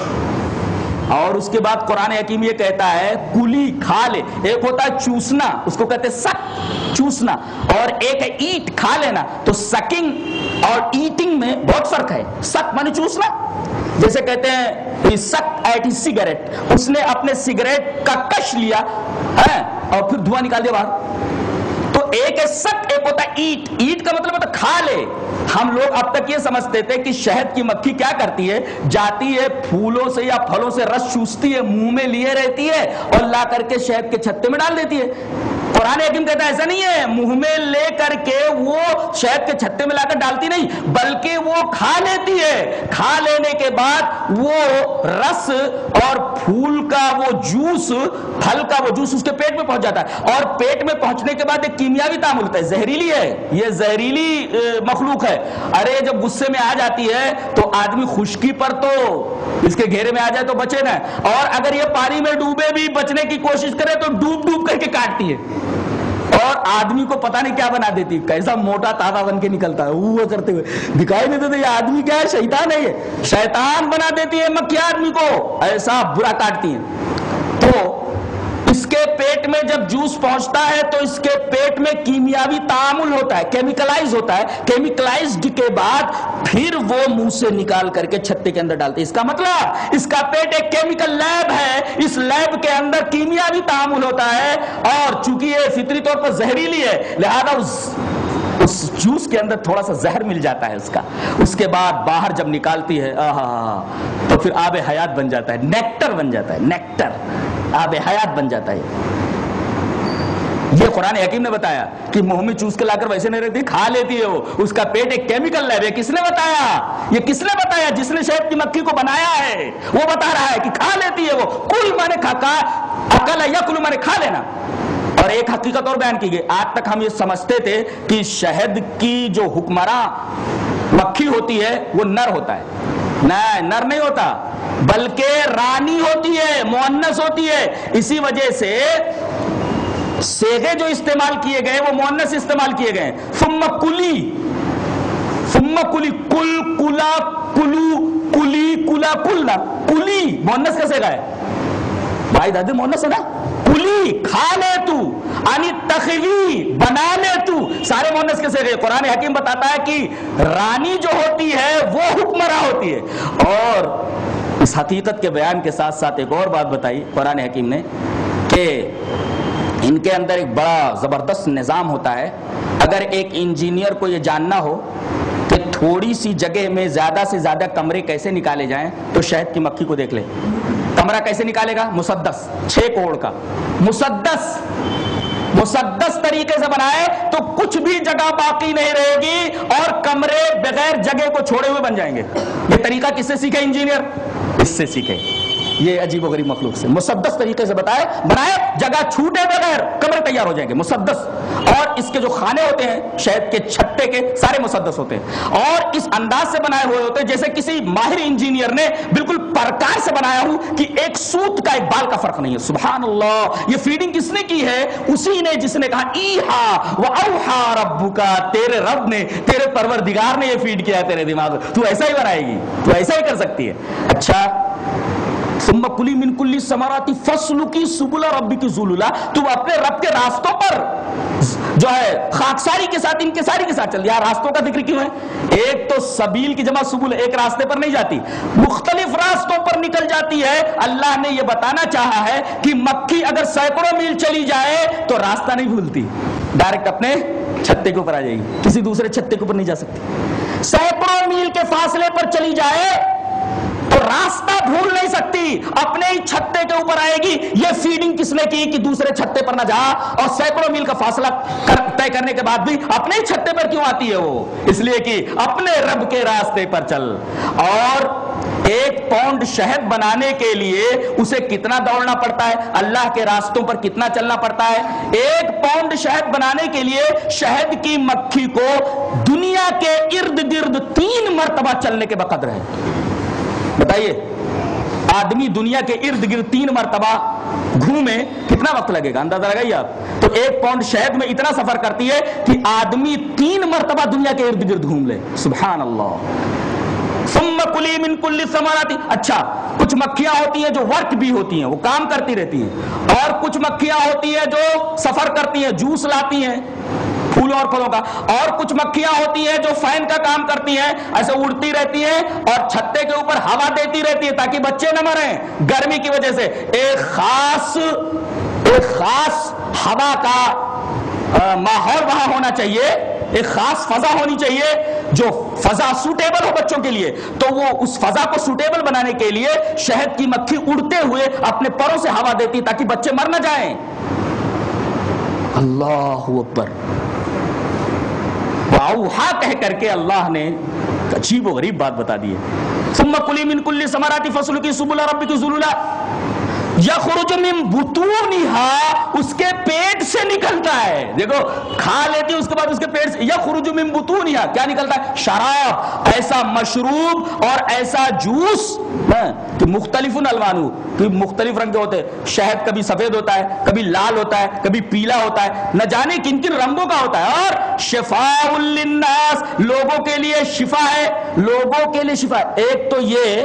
اور اس کے بعد قرآن حکیم یہ کہتا ہے کلی، کھا لے. ایک ہوتا ہے چوسنا، اس کو کہتے ہیں سک، چوسنا، اور ایک ہے ایٹ، کھا لینا. تو سکنگ اور ایٹنگ میں بہت فرق ہے. سک مانے چوسنا، جیسے کہتے ہیں سک ایٹ ہی سگریٹ، اس نے اپنے سگریٹ کا کش لیا ہے اور پھر دھواں نکال دیا باہر. تو ایک ہے سک، ایک ہوتا ہے ایٹ. ایٹ کا مطلب ہوتا ہے کھا لے. ہم لوگ اب تک یہ سمجھتے تھے کہ شہد کی مکھی کیا کرتی ہے، جاتی ہے پھولوں سے یا پھلوں سے رس چوستی ہے، منہ میں لیے رہتی ہے اور لا کر کے شہد کے چھتے میں ڈال دیتی ہے. قرآن حکیم کہتا ہے ایسا نہیں ہے، منہ میں لے کر کے وہ شہد کے چھتے میں لا کر ڈالتی نہیں، بلکہ وہ کھا لیتی ہے. کھا لینے کے بعد وہ رس اور پھول کا وہ جوس، پھل کا وہ جوس اس کے پیٹ میں پہنچ جاتا ہے، اور پیٹ میں پہنچنے کے بعد ایک کیمیاوی تعامل ہوتا ہے. زہریلی ہے، یہ زہریلی مخلوق ہے. ارے جب غصے میں آ جاتی ہے تو آدمی خشکی پر تو اس کے گھیرے میں آ جائے تو بچے نا، اور اگر یہ پانی میں ڈوبے بھی بچنے کی کوشش کرے تو ڈوب ڈوب کر کے کاٹتی ہے، اور آدمی کو پتہ نہیں کیا بنا دیتی، کیسا موٹا تازہ بن کے نکلتا ہے وہ کرتے ہوئے دکھائی نہیں دیتے. یہ آدمی کیا ہے؟ شیطان ہے. یہ شیطان بنا دیتی ہے مکھی آدمی کو، ایسا برا کاٹتی ہے. تو اس کے پیٹ میں جب جوس پہنچتا ہے تو اس کے پیٹ میں کیمیاوی تعامل ہوتا ہے، کیمیکلائز ہوتا ہے. کیمیکلائزڈ کے بعد پھر وہ منہ سے نکال کر کے چھتے کے اندر ڈالتے. اس کا مطلب اس کا پیٹ ایک کیمیکل لیب ہے، اس لیب کے اندر کیمیاوی تعامل ہوتا ہے، اور چونکہ یہ فطری طور پر زہریلی ہے لہذا اس اس جوس کے اندر تھوڑا سا زہر مل جاتا ہے اس کا. اس کے بعد باہر جب نکالتی ہے آہا تو پھر آب حیات بن جاتا ہے، نیکٹر بن جاتا ہے، نیکٹر آب حیات بن جاتا ہے. یہ قرآن حکیم نے بتایا کہ منہ میں چوس کے لا کر ویسے نہیں رہتی، کھا لیتی ہے وہ. اس کا پیٹ ایک کیمیکل لیب ہے. کس نے بتایا؟ یہ کس نے بتایا؟ جس نے شہد کی مکھی کو بنایا ہے وہ بتا رہا ہے کہ کھا لیتی ہے وہ. کل مانے کھا کا، اکل یکل مانے کھا لینا. اور ایک حقیقت اور بیان کی گئی. آج تک ہم یہ سمجھتے تھے کہ شہد کی جو حکمراں مکھی ہوتی ہے وہ نر ہوتا ہے. نہیں، نر نہیں ہوتا، بلکہ رانی ہوتی ہے، مؤنث ہوتی ہے. اسی وجہ سے صیغے جو استعمال کیے گئے وہ مؤنث استعمال کیے گئے. ثم کلی، ثم کلی، کل، کلا، کلو، کلی، کلا، کلنا. کلی مؤنث کا صیغہ ہے بھائی دادی، مؤنث ہے نا. کلی کھا لے تو، انی تخلی بنا لے تو، سارے مؤنث کے صیغے. قرآن حکیم بتاتا ہے کہ رانی جو ہوتی ہے وہ حکمراں ہوتی ہے. اور اس حقیقت کے بیان کے ساتھ ساتھ ایک اور بات بتائی قرآن حکیم نے کہ ان کے اندر ایک بڑا زبردست نظام ہوتا ہے. اگر ایک انجینئر کو یہ جاننا ہو کہ تھوڑی سی جگہ میں زیادہ سے زیادہ کمرے کیسے نکالے جائیں تو شہد کی مکھی کو دیکھ لے. کمرہ کیسے نکالے گا؟ مسدس، چھ کوڑ کا مسدس، مسدس طریقے سے بنائے تو کچھ بھی جگہ باقی نہیں رہے گی اور کمرے بغیر جگہ کو چھوڑے ہوئے بن جائیں گے. یہ طریقہ کس سے سیکھے انجینئر؟ اس سے سیکھے. یہ عجیب و غریب مخلوق سے مسدس طریقے سے بتائے بنائے، جگہ چھوٹے بغیر کمرے تیار ہو جائیں گے. مسدس. اور اس کے جو خانے ہوتے ہیں، شہد کے چھتے چھتے کے سارے مسدس ہوتے ہیں اور اس انداز سے بنائے ہوئے ہوتے ہیں جیسے کسی ماہر انجینئر نے بالکل پرکار سے بنایا ہوں کہ ایک سوت کا ایک بال کا فرق نہیں ہے. سبحان اللہ. یہ فیڈنگ کس نے کی ہے؟ اسی نے جس نے کہا ایہا و اوحا ربکا، تیرے رب نے، تیرے پروردگار نے یہ فیڈ کیا ہے تیرے دماغ میں. تو ایسا ہی بنائے گی، تو ایسا ہی کر سکتی ہے. اچھا ثم کلی من کل الثمرات فاسلکی سبل ربک ذللا، تم اپنے رب کے راستوں پر جو ہے خاکساری کے ساتھ انکساری کے ساتھ چل. یہاں راستوں کا ذکر کیوں ہے؟ ایک تو سبیل کی جمع سبل، ایک راستے پر نہیں جاتی، مختلف راستوں پر نکل جاتی ہے. اللہ نے یہ بتانا چاہا ہے کہ مکھی اگر سینکڑوں میل چلی جائے تو راستہ نہیں بھولتی، ڈائریکٹ اپنے چھتے کے اوپر آ جائے گی، کسی دوسرے چھتے کے اوپر نہیں جا سکتی. سینکڑوں میل کے فاصلے پر چلی جائے تو راستہ بھول نہیں سکتی، اپنے ہی چھتے کے اوپر آئے گی. یہ فیڈنگ کس نے کی کہ دوسرے چھتے پر نہ جا، اور سینکڑوں میل کا فاصلہ طے کرنے کے بعد بھی اپنے ہی چھتے پر کیوں آتی ہے وہ؟ اس لیے کہ اپنے رب کے راستے پر چل. اور ایک پاؤنڈ شہد بنانے کے لیے اسے کتنا دوڑنا پڑتا ہے، اللہ کے راستوں پر کتنا چلنا پڑتا ہے. ایک پاؤنڈ شہد بنانے کے لیے شہد کی مکھی کو دنیا کے ارد گرد تین مرتبہ چلنے کے بقدر ہے. بتائیے آدمی دنیا کے ارد گرد تین مرتبہ گھومے کتنا وقت لگے گا، اندازہ لگائیے آپ. تو ایک پاؤنڈ شہد میں اتنا سفر کرتی ہے کہ آدمی تین مرتبہ دنیا کے ارد گرد گھوم لے. سبحان اللہ. ثم کلی من کل الثمرات. اچھا کچھ مکھیاں ہوتی ہیں جو ورک بھی ہوتی ہیں، وہ کام کرتی رہتی ہیں، اور کچھ مکھیاں ہوتی ہیں جو سفر کرتی ہیں، جوس لاتی ہیں پھولوں اور پھلوں کا، اور کچھ مکھیاں ہوتی ہیں جو فین کا کام کرتی ہیں، ایسے اڑتی رہتی ہیں اور چھتے کے اوپر ہوا دیتی رہتی ہے تاکہ بچے نہ مریں گرمی کی وجہ سے. ایک خاص ایک خاص ہوا کا ماحول وہاں ہونا چاہیے، ایک خاص فضا ہونی چاہیے جو فضا سوٹیبل ہو بچوں کے لیے. تو وہ اس فضا کو سوٹیبل بنانے کے لیے شہد کی مکھی اڑتے ہوئے اپنے پروں سے ہوا دیتی تاکہ بچے مر نہ جائیں. اللہ اکبر. اوحا کہہ کر کے اللہ نے عجیب و غریب بات بتا دی ہے. ثم کلی من کل الثمرات فاسلکی سبل ربک ذللا یخرج من بطونها، اس کے پیٹ سے نکلتا ہے. دیکھو کھا لیتی اس کے بعد اس کے پیٹ سے یخرج من بطونها کیا نکلتا ہے؟ شراب، ایسا مشروب اور ایسا جوس کہ مختلف الوانو، کہ مختلف رنگ کے ہوتے ہیں. شہد کبھی سفید ہوتا ہے، کبھی لال ہوتا ہے، کبھی پیلا ہوتا ہے، نہ جانے کن کن رنگوں کا ہوتا ہے. اور شفاء للناس، لوگوں کے لیے شفا ہے، لوگوں کے لیے شفا ہے. ایک تو یہ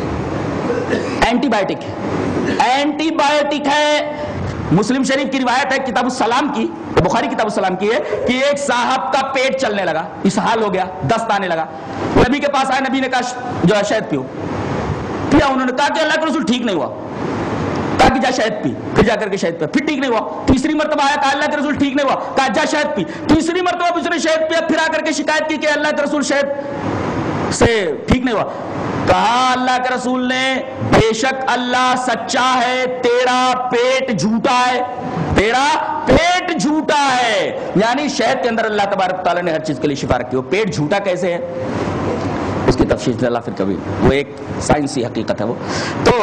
اینٹی بائیوٹک ہے، اینٹی بائیوٹک ہے. مسلم شریف کی روایت ہے کتاب السلام کی، بخاری کتاب السلام کی ہے کہ ایک صاحب کا پیٹ چلنے لگا، اسہال ہو گیا، دست آنے لگا. نبی کے پاس آئے، نبی نے کہا جو ہے شہد پیو. پیا، انہوں نے کہا کہ اللہ کے رسول ٹھیک نہیں ہوا، کہا کہ جا شہد پی. پھر جا کر کے شہد پیا، پھر ٹھیک نہیں ہوا. تیسری مرتبہ آیا، کہا اللہ کے رسول ٹھیک نہیں ہوا، کہا جا شہد پی. تیسری مرتبہ اس نے شہد پیا، پھر آ کر کے شکایت کی کہ اللہ کے رسول شہد سے ٹھیک نہیں ہوا. کہا اللہ کے رسول نے بے شک اللہ سچا ہے، تیرا پیٹ جھوٹا ہے، تیرا پیٹ جھوٹا ہے. یعنی شہد کے اندر اللہ تبارک تعالیٰ نے ہر چیز کے لیے شفا رکھی. وہ پیٹ جھوٹا کیسے ہے اس کی تفصیل اللہ پھر کبھی، وہ ایک سائنسی حقیقت ہے. وہ تو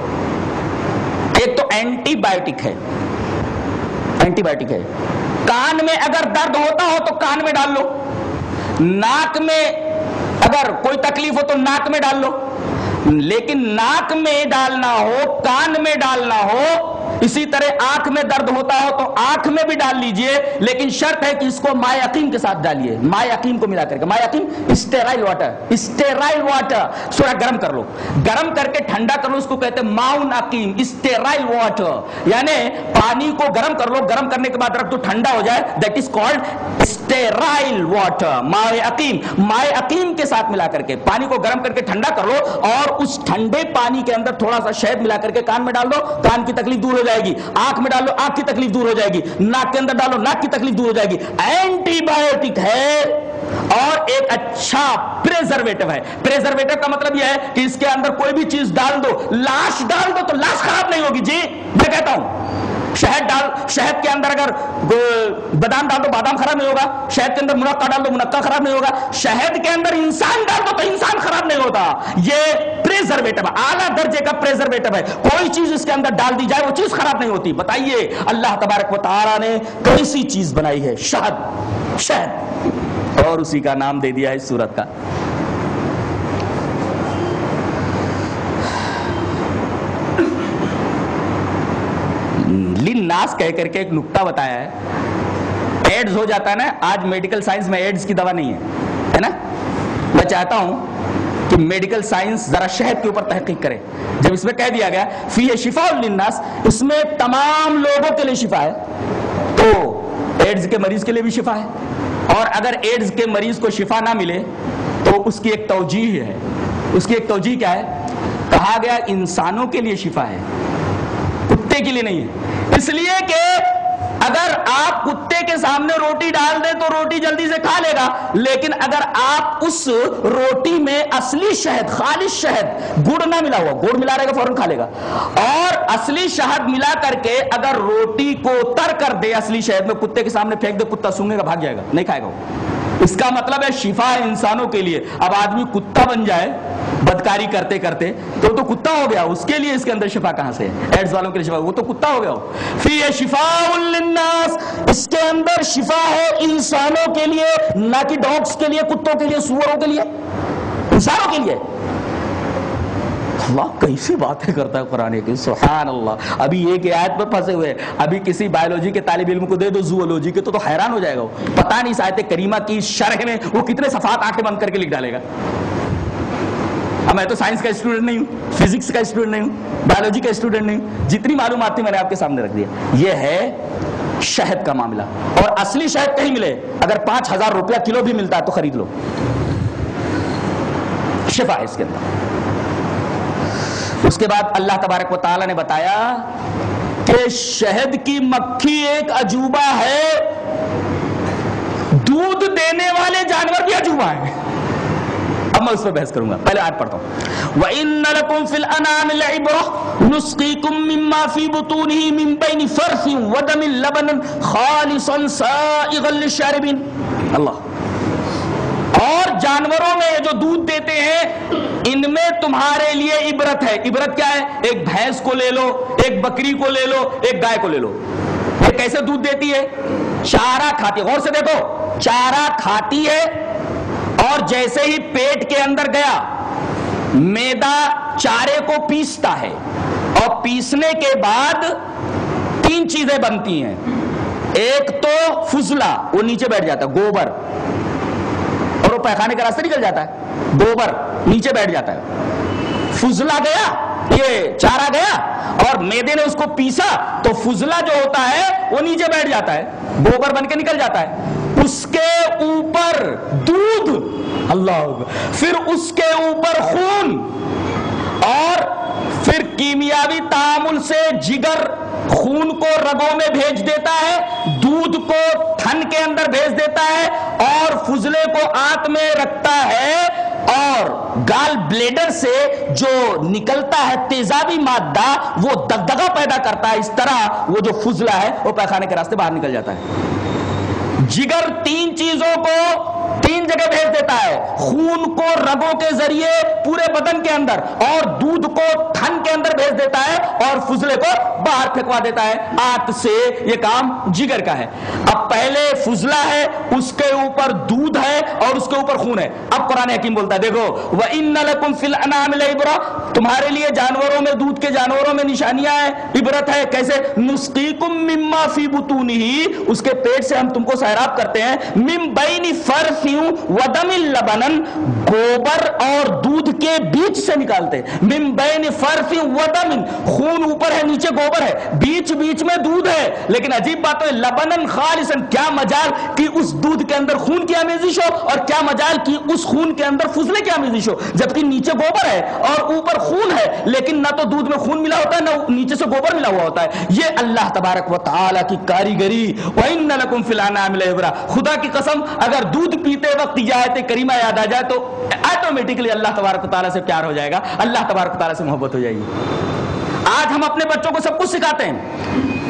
ایک تو اینٹی بائیوٹک ہے، اینٹی بائیوٹک ہے. کان میں اگر درد ہوتا ہو تو کان میں ڈال لو، ناک میں اگر کوئی تکلیف ہو تو ناک میں ڈال لو، لیکن ناک میں ڈالنا ہو، کان میں ڈالنا ہو. اسی طرح آنکھ میں درد ہوتا ہو تو آنکھ میں بھی ڈال لیجئے، لیکن شرط ہے کہ اس کو ماء یقین کے ساتھ ڈالیے، ماء یقین کو ملا کر کے. ماء یقین اسٹیرائل واٹر، اسٹیرائل واٹر تھوڑا گرم کر لو، گرم کر کے ٹھنڈا کر لو، اس کو کہتے ہیں ماؤن عقیم، اسٹیرائل واٹر. یعنی پانی کو گرم کر لو، گرم کرنے کے بعد رکھ دو، ٹھنڈا ہو جائے، that is called sterile water, ماء عقیم. ماء عقیم کے ساتھ ملا کر کے پانی کو گرم کر کے ٹھنڈا کر لو، اور اس ٹھنڈے پانی کے اندر تھوڑا سا شہد ملا کر کے کان میں ڈال دو، کان کی تکلیف دور ہو جائے گی. آنکھ میں ڈالو، آنکھ کی تکلیف دور ہو جائے گی. ناک کے اندر ڈالو، ناک کی تکلیف دور ہو جائے گی. اینٹی بائیوٹک ہے اور ایک اچھا پریزرویٹو ہے. پریزرویٹو کا مطلب یہ ہے کہ اس کے اندر کوئی بھی چیز ڈال دو، لاش ڈال دو تو لاش خراب نہیں ہوگی. جی میں کہتا ہوں شہد ڈال، شہد کے اندر اگر بادام ڈال دو بادام خراب نہیں ہوگا، شہد کے اندر منقع ڈال دو منقع خراب نہیں ہوگا، شہد کے اندر انسان ڈال دو تو انسان خراب نہیں ہوتا. یہ پریزرویٹو ہے، اعلیٰ درجے کا پریزرویٹو ہے. کوئی چیز اس کے اندر ڈال دی جائے وہ چیز خراب نہیں ہوتی. بتائیے اللہ تبارک و تعالیٰ نے کیسی چیز بنائی ہے؟ شہد. شہد اور اسی کا نام دے دیا اس سورت کا. للناس کہہ کر کے ایک نکتہ بتایا ہے. ایڈز ہو جاتا ہے نا, آج میڈیکل سائنس میں ایڈز کی دوا نہیں ہے, ہے نا. میں چاہتا ہوں کہ میڈیکل سائنس ذرا شہد کے اوپر تحقیق کرے. جب اس میں کہہ دیا گیا فی شفاء للناس, اس میں تمام لوگوں کے لیے شفا ہے, تو ایڈز کے مریض کے لیے بھی شفا ہے. اور اگر ایڈز کے مریض کو شفا نہ ملے تو اس کی ایک توجیہ ہے. اس کی ایک توجیہ کیا ہے؟ کہا گیا انسانوں کے لیے شفا ہے, کتے کے لیے نہیں ہے. اس لیے کہ اگر آپ کتے کے سامنے روٹی ڈال دیں تو روٹی جلدی سے کھا لے گا, لیکن اگر آپ اس روٹی میں اصلی شہد, خالص شہد, گڑ نہ ملا ہوا, گڑ ملا رہے گا فوراً کھا لے گا, اور اصلی شہد ملا کر کے اگر روٹی کو تر کر دے اصلی شہد میں, کتے کے سامنے پھینک دے, کتا سونگے گا, بھاگ جائے گا, نہیں کھائے گا. اس کا مطلب ہے شفا ہے انسانوں کے لیے. اب آدمی کتا بن جائے بدکاری کرتے کرتے تو تو کتا ہو گیا, اس کے لیے اس کے اندر شفا کہاں سے ہے؟ ایڈز والوں کے لیے شفا, وہ تو کتا ہو گیا. فی شفاء للناس, اس کے اندر شفا ہے انسانوں کے لیے, نہ کہ ڈاگس کے لیے, کتوں کے لیے, سوروں کے لیے, انسانوں کے لیے. اللہ کیسی باتیں کرتا ہے قرآن کی, سبحان اللہ. ابھی ایک آیت پر پھنسے ہوئے, ابھی کسی بایولوجی کے طالب علم کو دے دو زوولوجی کے تو تو حیران ہو جائے گا. وہ پتہ نہیں اس آیت کریمہ کی شرح میں وہ کتنے صفحات آنکھیں بند کر کے لکھ ڈالے گا. اب میں تو سائنس کا اسٹوڈنٹ نہیں ہوں, فزکس کا اسٹوڈنٹ نہیں ہوں, بایولوجی کا اسٹوڈنٹ نہیں ہوں, جتنی معلومات تھی میں نے آپ کے سامنے رکھ دیا. یہ ہے شہد کا معاملہ. اور اصلی شہد کہیں ملے, اگر پانچ ہزار روپیہ کلو بھی ملتا ہے تو خرید لو, شفا ہے اس کے اندر. اس کے بعد اللہ تبارک و تعالی نے بتایا کہ شہد کی مکھی ایک عجوبہ ہے, دودھ دینے والے جانور بھی عجوبہ ہیں. اب میں اس پہ بحث کروں گا, پہلے آیت پڑھتا ہوں. وَإِنَّ لَكُمْ فِي الْأَنْعَامِ لَعِبْرَةً نُسْقِيكُم مِّمَّا فِي بُطُونِهِ مِن بَيْنِ فَرْثٍ وَدَمٍ لَبَنًا خَالِصًا سَائِغًا لِلشَّارِبِينَ. اللہ, اور جانوروں میں جو دودھ دیتے ہیں ان میں تمہارے لیے عبرت ہے. عبرت کیا ہے؟ ایک بھینس کو لے لو, ایک بکری کو لے لو, ایک گائے کو لے لو. یہ کیسے دودھ دیتی ہے؟ چارہ کھاتی ہے. غور سے دیکھو, چارہ کھاتی ہے, اور جیسے ہی پیٹ کے اندر گیا میدا چارے کو پیستا ہے, اور پیسنے کے بعد تین چیزیں بنتی ہیں. ایک تو فضلہ, وہ نیچے بیٹھ جاتا ہے, گوبر, اور وہ پیخانے کا راستہ نکل جاتا ہے, گوبر نیچے بیٹھ جاتا ہے. فضلہ گیا, یہ چارہ گیا, اور میدے نے اس کو پیسا تو فضلہ جو ہوتا ہے وہ نیچے بیٹھ جاتا ہے, گوبر بن کے نکل جاتا ہے. اس کے اوپر دودھ, اللہ, پھر اس کے اوپر خون, اور پھر کیمیاوی تعامل سے جگر خون کو رگوں میں بھیج دیتا ہے, دودھ کو تھن کے اندر بھیج دیتا ہے, اور فضلے کو آنت میں رکھتا ہے, اور گال بلیڈر سے جو نکلتا ہے تیزابی مادہ وہ دغدغہ پیدا کرتا ہے. اس طرح وہ جو فضلہ ہے وہ پیخانے کے راستے باہر نکل جاتا ہے. جگر تین چیزوں کو تین جگہ بھیج دیتا ہے, خون کو رگوں کے ذریعے پورے بدن کے اندر, اور دودھ کو تھن کے اندر بھیج دیتا ہے, اور فضلے کو باہر پھینکوا دیتا ہے. آنت سے یہ کام جگر کا ہے. اب پہلے فضلہ ہے, اس کے اوپر دودھ ہے, اور اس کے اوپر خون ہے. اب قرآن حکیم بولتا ہے, دیکھو وَإِنَّ لَكُمْ فِي الْأَنْعَامِ لَعِبْرَةً, تمہارے لیے جانوروں میں, دودھ کے جانوروں میں نشانیاں ہیں, عبرت ہے. کیسے؟ نُسْقِيكُم مِّمَّا فِي بُطُونِهِ, اس کے پیٹ سے ہم تم کو سیراب کرتے ہیں, مِن بَيْنِ فَرْثٍ وَدَمٍ لَبَنًا, گوبر اور دودھ کے بیچ سے نکالتے. من بین فرث ودم, خون اوپر ہے نیچے گوبر ہے, بیچ بیچ میں دودھ ہے. لیکن عجیب بات ہے, لبنن خالصا, کیا مجال کہ اس دودھ کے اندر خون کی آمیزش ہو, اور کیا مجال کہ اس خون کے اندر فضلے کی آمیزش ہو, جبکہ نیچے گوبر ہے اور اوپر خون ہے, لیکن نہ تو دودھ میں خون ملا ہوتا ہے نہ نیچے سے گوبر ملا ہوا ہوتا ہے. یہ اللہ تبارک و تعالی کی کاریگری. وَإِنَّ لَكُمْ فِي الْأَنْعَامِ لَعِبْرَةً, خدا کی قسم اگر دودھ پیتے وقت یہ آیت کریمہ یاد آ جائے تو آٹومیٹکلی اللہ تبارک و تعالیٰ سے پیار ہو جائے گا, اللہ تبارک و تعالیٰ سے محبت ہو جائے گی. آج ہم اپنے بچوں کو سب کچھ سکھاتے ہیں,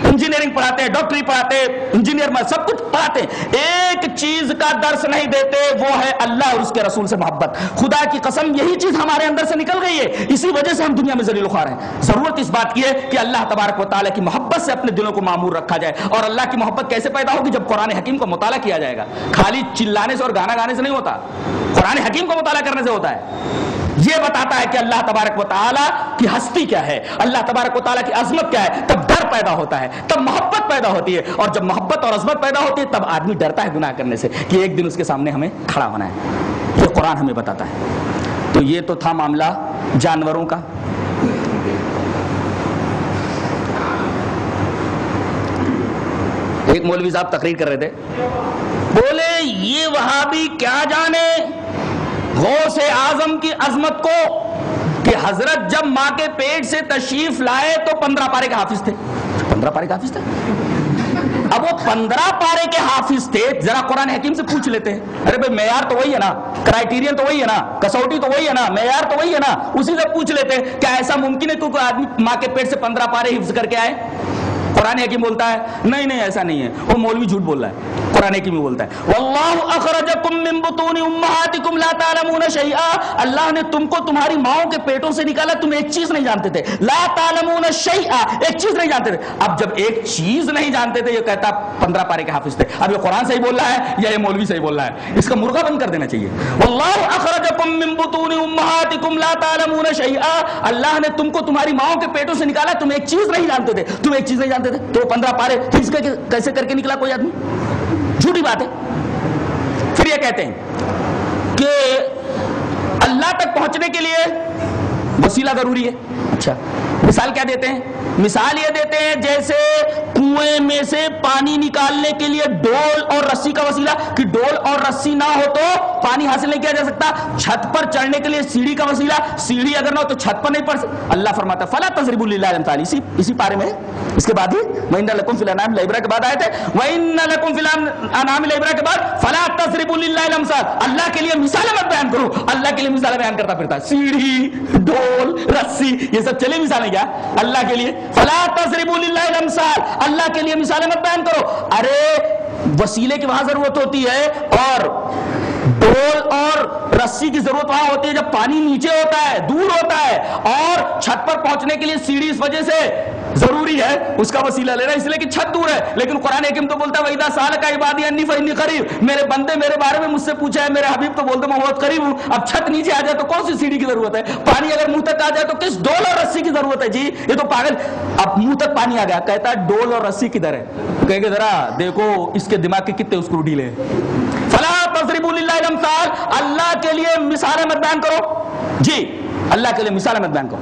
इंजीनियरिंग पढ़ाते हैं, डॉक्टरी पढ़ाते हैं, इंजीनियर में सब कुछ पढ़ाते हैं, एक चीज का दर्स नहीं देते, वो है अल्लाह और उसके रसूल से मोहब्बत। खुदा की कसम यही चीज हमारे अंदर से निकल गई है, इसी वजह से हम दुनिया में जलील ख्वार हैं। जरूरत इस बात की है कि अल्लाह तबारक व तआला की मोहब्बत से अपने दिलों को मामूर रखा जाए। और अल्लाह की मोहब्बत कैसे पैदा होगी? जब कुरान हकीम का मुताला किया जाएगा। खाली चिल्लाने से और गाना गाने से नहीं होता, कुरान हकीम का मुताला करने से होता है। ये बताता है कि अल्लाह तबारक व तआला की हस्ती क्या है, अल्लाह तबारक व तआला की अजमत क्या है, तब डर पैदा होता है, तब मोहब्बत पैदा होती है। और जब मोहब्बत और अजमत पैदा होती है तब आदमी डरता है गुनाह करने से कि एक दिन उसके सामने हमें खड़ा होना है। ये कुरान हमें बताता है। तो ये तो था मामला जानवरों का। एक मौलवी साहब तकरीर कर रहे थे, बोले ये वहाबी क्या जाने गौसे आजम की अजमत को कि हजरत जब माँ के पेट से तशरीफ लाए तो पंद्रह पारे के हाफिज थे। पंद्रह पारे के हाफिज थे? अब वो पंद्रह पारे के हाफिज थे, जरा कुरान हकीम से पूछ लेते हैं। अरे भाई मेयार तो वही है ना, क्राइटेरियन तो वही है ना, कसौटी तो वही है ना, मेयार तो वही है ना, उसी से पूछ लेते हैं क्या ऐसा मुमकिन है कि कोई आदमी माँ के पेट से पंद्रह पारे हिफ्ज करके आए? कुरान हकीम बोलता है नहीं नहीं ऐसा नहीं है, वो मौलवी झूठ बोल रहा है। कुरान हकीम बोलता है वल्लाहु अखरजकुम मिन बुतूनि उम्महातिकुम ला तालमून शैआ, अल्लाह ने तुमको तुम्हारी माओं के पेटों से निकाला, तुम एक चीज नहीं जानते थे। ला तालमून शैआ, एक चीज नहीं जानते थे। अब जब एक चीज नहीं जानते थे, ये कहता पंद्रह पारे के हाफिज थे। अब ये कुरान सही बोल रहा है या ये मौलवी सही बोल रहा है? इसका मुर्गा बंद कर देना चाहिए। वल्लाहु अखरजकुम मिन बुतूनि उम्महातिकुम ला तालमून शैआ, अल्लाह ने तुमको तुम्हारी माओं के पेटों से निकाला, तुम एक चीज नहीं जानते थे, तुम एक चीज नहीं जानते थे। तो पंद्रह पारे किसके कैसे करके निकला कोई आदमी? झूठी बात है। फिर ये कहते हैं कि अल्लाह तक पहुंचने के लिए वसीला जरूरी है। अच्छा, मिसाल क्या देते हैं? मिसाल ये देते हैं जैसे कुएं में से पानी निकालने के लिए डोल और रस्सी का वसीला, कि डोल और रस्सी ना हो तो पानी हासिल नहीं किया जा सकता। छत पर चढ़ने के लिए सीढ़ी का वसीला, सीढ़ी अगर ना हो तो छत पर नहीं पड़ सकता। अल्लाह फरमाता फला तज़रिबू लिल्लाहिल अमसाल, इसी इसी पारे में इसके बाद ही वइन्ना लकुम फिल अनाम लइब्रा के बाद आए थे, वइन्ना लकुम फिल अनाम लइब्रा के बाद फला तज़रिबू लिल्लाहिल अमसाल, अल्लाह के लिए मिसालें मत बयान करो। अल्लाह के लिए मिसालें बयान करता फिरता है, सीढ़ी, डोल, रस्सी, ये सब चले मिसालें क्या अल्लाह के लिए? फला तज़रिबू लिल्लाहिल अमसाल, अल्लाह के लिए मिसालें मत बयान करो। अरे वसीले की वहां जरूरत होती है और डोल और रस्सी की जरूरत वहां होती है जब पानी नीचे होता है, दूर होता है, और छत पर पहुंचने के लिए सीढ़ी इस वजह से जरूरी है, उसका वसीला लेना इसलिए कि छत दूर है। लेकिन कुरान हकीम तो बोलता है वइदा सालका इबादी अन्नी फइन्नी करीब, मेरे बंदे मेरे बारे में मुझसे पूछा है, मेरे हबीब तो बोलते मैं बहुत करीब हूं। अब छत नीचे आ जाए तो कौन सी सीढ़ी की जरूरत है? पानी अगर मुंह तक आ जाए तो किस डोल और रस्सी की जरूरत है? जी ये तो पागल। अब मुंह तक पानी आ गया, कहता है डोल और रस्सी किधर है? कहेंगे जरा देखो इसके दिमाग के कितने स्क्रू ढीले हैं। फला तज़रिबू लिल्लाहिल अमसाल, अल्लाह के लिए मिसालें मत बयान करो। जी अल्लाह के लिए मिसालें मत बयान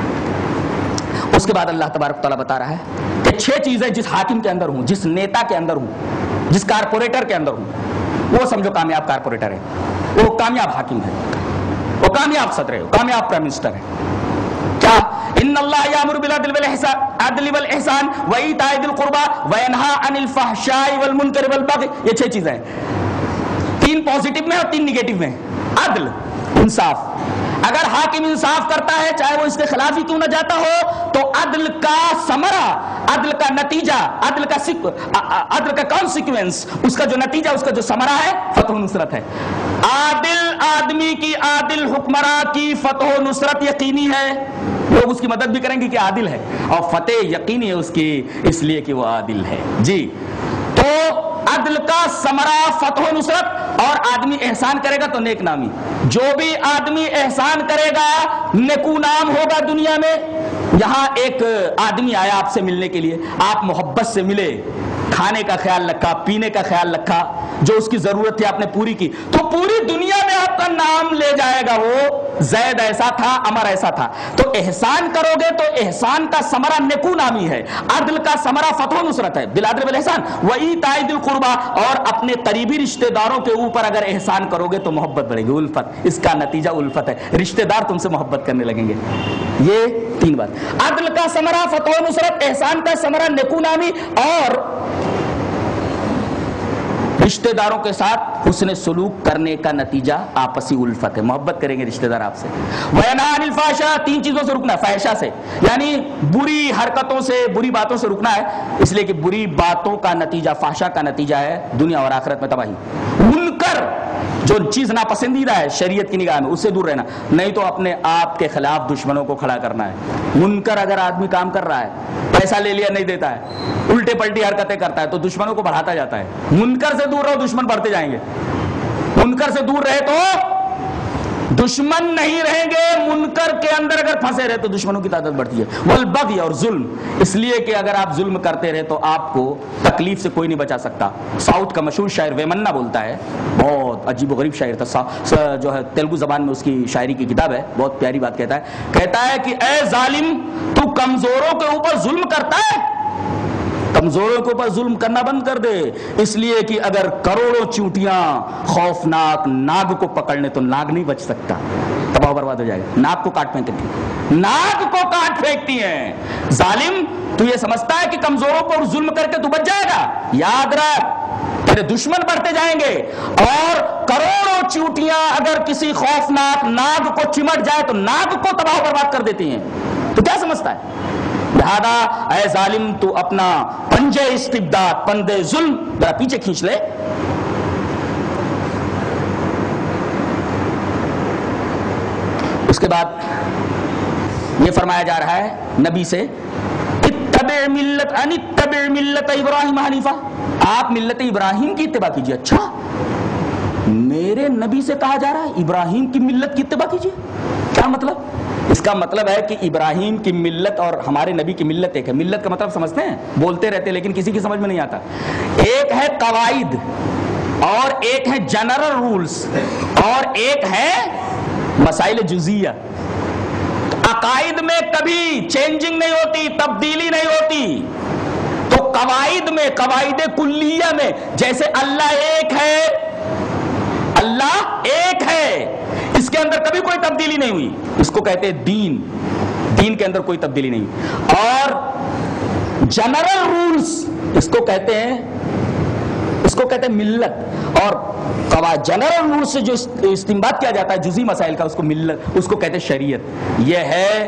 करो। उसके बाद अल्लाह तबारक तआला बता रहा है कि छह चीजें जिस हाकिम के अंदर हूं, जिस नेता के अंदर हूं, जिस कारपोरेटर के अंदर हूं, वो समझो कामयाब कारपोरेटर है, वो कामयाब हाकिम है, वो कामयाब सदर है, वो कामयाब प्राइम मिनिस्टर है। क्या? इन्नल्लाह यामुरु बिल अदल वल इहसान अदल वल इहसान व ईताइ दिल कुर्बा व यनहा अनिल फहशाई वल मुनकर वल बग़य। ये छह चीजें हैं, तीन पॉजिटिव में और तीन निगेटिव में। अदल, इंसाफ। अगर हाकिम इंसाफ करता है चाहे वो इसके खिलाफ ही क्यों न जाता हो, तो अदल का समरा, अदल का नतीजा, अदल का सिक, अदल का कॉन्सिक्वेंस, उसका जो नतीजा, उसका जो समरा है फतह नुसरत है। आदिल आदमी की, आदिल हुक्मरां की फतह नुसरत यकीनी है। लोग उसकी मदद भी करेंगे कि आदिल है, और फतेह यकीनी है उसकी इसलिए कि वो आदिल है। जी तो अदल का समरा फतह नुसरत, और आदमी एहसान करेगा तो नेक नामी। जो भी आदमी एहसान करेगा नेकू नाम होगा दुनिया में। यहां एक आदमी आया आपसे मिलने के लिए, आप मोहब्बत से मिले, खाने का ख्याल रखा, पीने का ख्याल रखा, जो उसकी जरूरत थी आपने पूरी की, तो पूरी दुनिया में आपका नाम ले जाएगा वो जैद ऐसा था, अमर ऐसा था। तो एहसान करोगे तो एहसान का समरा नेकू नामी है, अदल का समरा फतह नुसरत है। बिल अदल वल एहसान व ईताइ दिल कुर्बा, और अपने करीबी रिश्तेदारों के ऊपर अगर एहसान करोगे तो मोहब्बत बढ़ेगी, उल्फत, इसका नतीजा उल्फत है, रिश्तेदार तुमसे मोहब्बत करने लगेंगे। ये तीन बात, अदल का समरा फतह नुसरत, एहसान का समरा नेकू नामी, और رشتہ داروں کے ساتھ حسن سلوک کرنے کا نتیجہ آپسی الفت ہے، محبت کریں گے رشتہ دار آپ سے۔ وَيَنْهَا عَنِ الْفَحْشَاءِ، تین چیزوں سے رکنا ہے، فحشہ سے یعنی بری حرکتوں سے، بری باتوں سے رکنا ہے، اس لیے کہ بری باتوں کا نتیجہ، فحشہ کا نتیجہ ہے دنیا اور آخرت میں تباہی۔ منکر، جو چیز ناپسندیدہ ہے شریعت کی نگاہ میں، اس سے دور رہنا، نہیں تو اپنے آپ کے خلاف دشمنوں کو کھڑا کرنا ہے۔ منکر اگر آدمی کام کر رہا ہے، پیسہ لے لیا نہیں دیتا ہے، الٹے پلٹی حرکتیں کرتا ہے، تو دشمنوں کو بڑھاتا جاتا ہے۔ منکر سے دور رہو، دشمن بڑھتے جائیں گے۔ منکر سے دور رہے تو دشمن نہیں رہیں گے، منکر کے اندر اگر پھنسے رہے تو دشمنوں کی تعداد بڑھتی ہے۔ والبغی، اور ظلم، اس لیے کہ اگر آپ ظلم کرتے رہے تو آپ کو تکلیف سے کوئی نہیں بچا سکتا۔ ساؤتھ کا مشہور شاعر ویمنا بولتا ہے، بہت عجیب و غریب شاعر تھا، جو ہے تیلگو زبان میں اس کی شاعری کی کتاب ہے، بہت پیاری بات کہتا ہے، کہتا ہے کہ اے ظالم، تو کمزوروں کے اوپر ظلم کرتا ہے، کمزوروں کے اوپر ظلم کرنا بند کر دے، اس لیے کہ اگر کروڑوں چونٹیاں خوفناک ناگ کو پکڑنے تو ناگ نہیں بچ سکتا، تباہ برباد ہو جائے گا۔ ناگ کو کاٹ پھینکتی ہیں، ناگ کو کاٹ پھینکتی ہیں۔ ظالم، تو یہ سمجھتا ہے کہ کمزوروں پر ظلم کر کے تو بچ جائے گا؟ یاد رکھ، تیرے دشمن بڑھتے جائیں گے، اور کروڑوں چونٹیاں اگر کسی خوفناک ناگ کو چمٹ جائے تو ناگ کو تباہ برباد کر دیتی ہیں۔ تو کیا سمجھتا ہے؟ لہذا اے ظالم، تو اپنا پنجے استبداد، پندے ظلم ذرا پیچھے کھینچ لے۔ اس کے بعد یہ فرمایا جا رہا ہے نبی سے، اتبع ملت ان اتبع ملت ابراہیم حنیفہ، آپ ملت ابراہیم کی اتباع کیجئے۔ اچھا، میرے نبی سے کہا جا رہا ہے ابراہیم کی ملت کی اتباع کیجئے، کیا مطلب؟ اس کا مطلب ہے کہ ابراہیم کی ملت اور ہمارے نبی کی ملت ایک ہے۔ ملت کا مطلب سمجھتے ہیں؟ بولتے رہتے لیکن کسی کی سمجھ میں نہیں آتا۔ ایک ہے قواعد، اور ایک ہے جنرل رولز، اور ایک ہے مسائل جزیہ۔ عقائد میں کبھی چینجنگ نہیں ہوتی، تبدیلی نہیں ہوتی، تو قواعد میں، قواعد کلیہ میں، جیسے اللہ ایک ہے، اللہ ایک ہے، اس کے اندر کبھی کوئی تبدیلی نہیں ہوئی، اس کو کہتے ہیں دین، دین کے اندر کوئی تبدیلی نہیں۔ اور جنرل رولز، اس کو کہتے ہیں اس کو کہتے ہیں ملت، اور جنرل رولز سے جو استنباط کیا جاتا ہے جزئی مسائل کا، اس کو ملت، اس کو کہتے ہیں شریعت۔ یہ ہے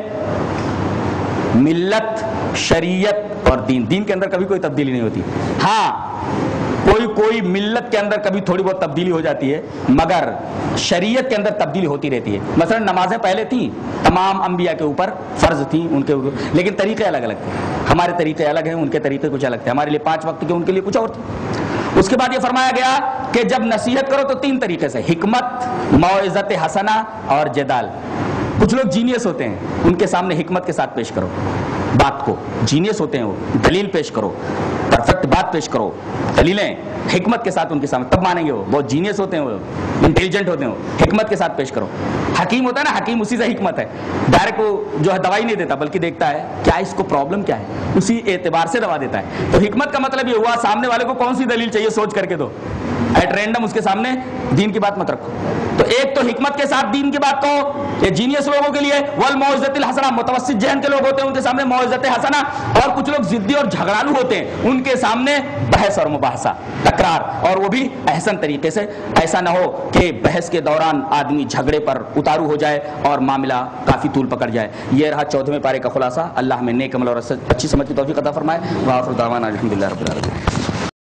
ملت، شریعت اور دین۔ دین کے اندر کبھی کوئی تبدیلی نہیں ہوتی۔ ہاں، کوئی کوئی ملت کے اندر کبھی تھوڑی بہت تبدیلی ہو جاتی ہے، مگر شریعت کے اندر تبدیلی ہوتی رہتی ہے۔ مثلا نمازیں پہلے تھیں، تمام انبیاء کے اوپر فرض تھیں، ان کے اوپر، لیکن طریقے الگ الگ تھے۔ ہمارے طریقے الگ ہیں، ان کے طریقے کچھ الگ تھے۔ ہمارے لیے پانچ وقت کے، ان کے لیے کچھ اور تھے۔ اس کے بعد یہ فرمایا گیا کہ جب نصیحت کرو تو تین طریقے سے، حکمت، موعظت حسنہ اور جدال۔ کچھ لوگ جینیس ہوتے ہیں، ان کے سامنے حکمت کے ساتھ پیش کرو بات کو، جینیس ہوتے ہیں وہ، دلیل پیش کرو، پرفیکٹ بات پیش کرو، دلیلیں حکمت کے ساتھ ان کے سامنے، تب مانیں گے وہ۔ بہت جینیس ہوتے ہیں وہ، انٹیلیجنٹ ہوتے ہیں وہ، حکمت کے ساتھ پیش کرو۔ حکیم ہوتا ہے نا، حکیم اسی سے حکمت ہے، ڈائریکٹ وہ جو ہے دوائی نہیں دیتا، بلکہ دیکھتا ہے کیا اس کو پرابلم کیا ہے، اسی اعتبار سے دوا دیتا ہے۔ تو حکمت کا مطلب یہ ہوا سامنے والے کو کون سی دلیل چاہیے سوچ کر کے دو، ایٹ رینڈم اس کے سامنے دین کی بات مت رکھو۔ تو ایک تو حکمت کے ساتھ دین کی بات کہو، یہ جینیس لوگوں کے لیے، والموعظۃ الحسنہ، متوسط ذہن کے لوگ ہوتے ہیں ان کے سامنے موعظۃ حسنہ، اور کچھ لوگ ضدی اور جھگڑالو ہوتے ہیں ان کے سامنے بحث اور مباحثہ، تکرار، اور وہ بھی احسن طریقے سے۔ ایسا نہ ہو کہ بحث کے دوران آدمی جھگڑے پر اتارو ہو جائے اور معاملہ کافی طول پکڑ جائے۔ یہ رہا چودھویں پارے کا خلاصہ۔ اللہ ہمیں نیک عمل اور اچھی سمجھ کی توفیق عطا فرمائے۔ وآخر دعوانا الحمدللہ رب العالمین۔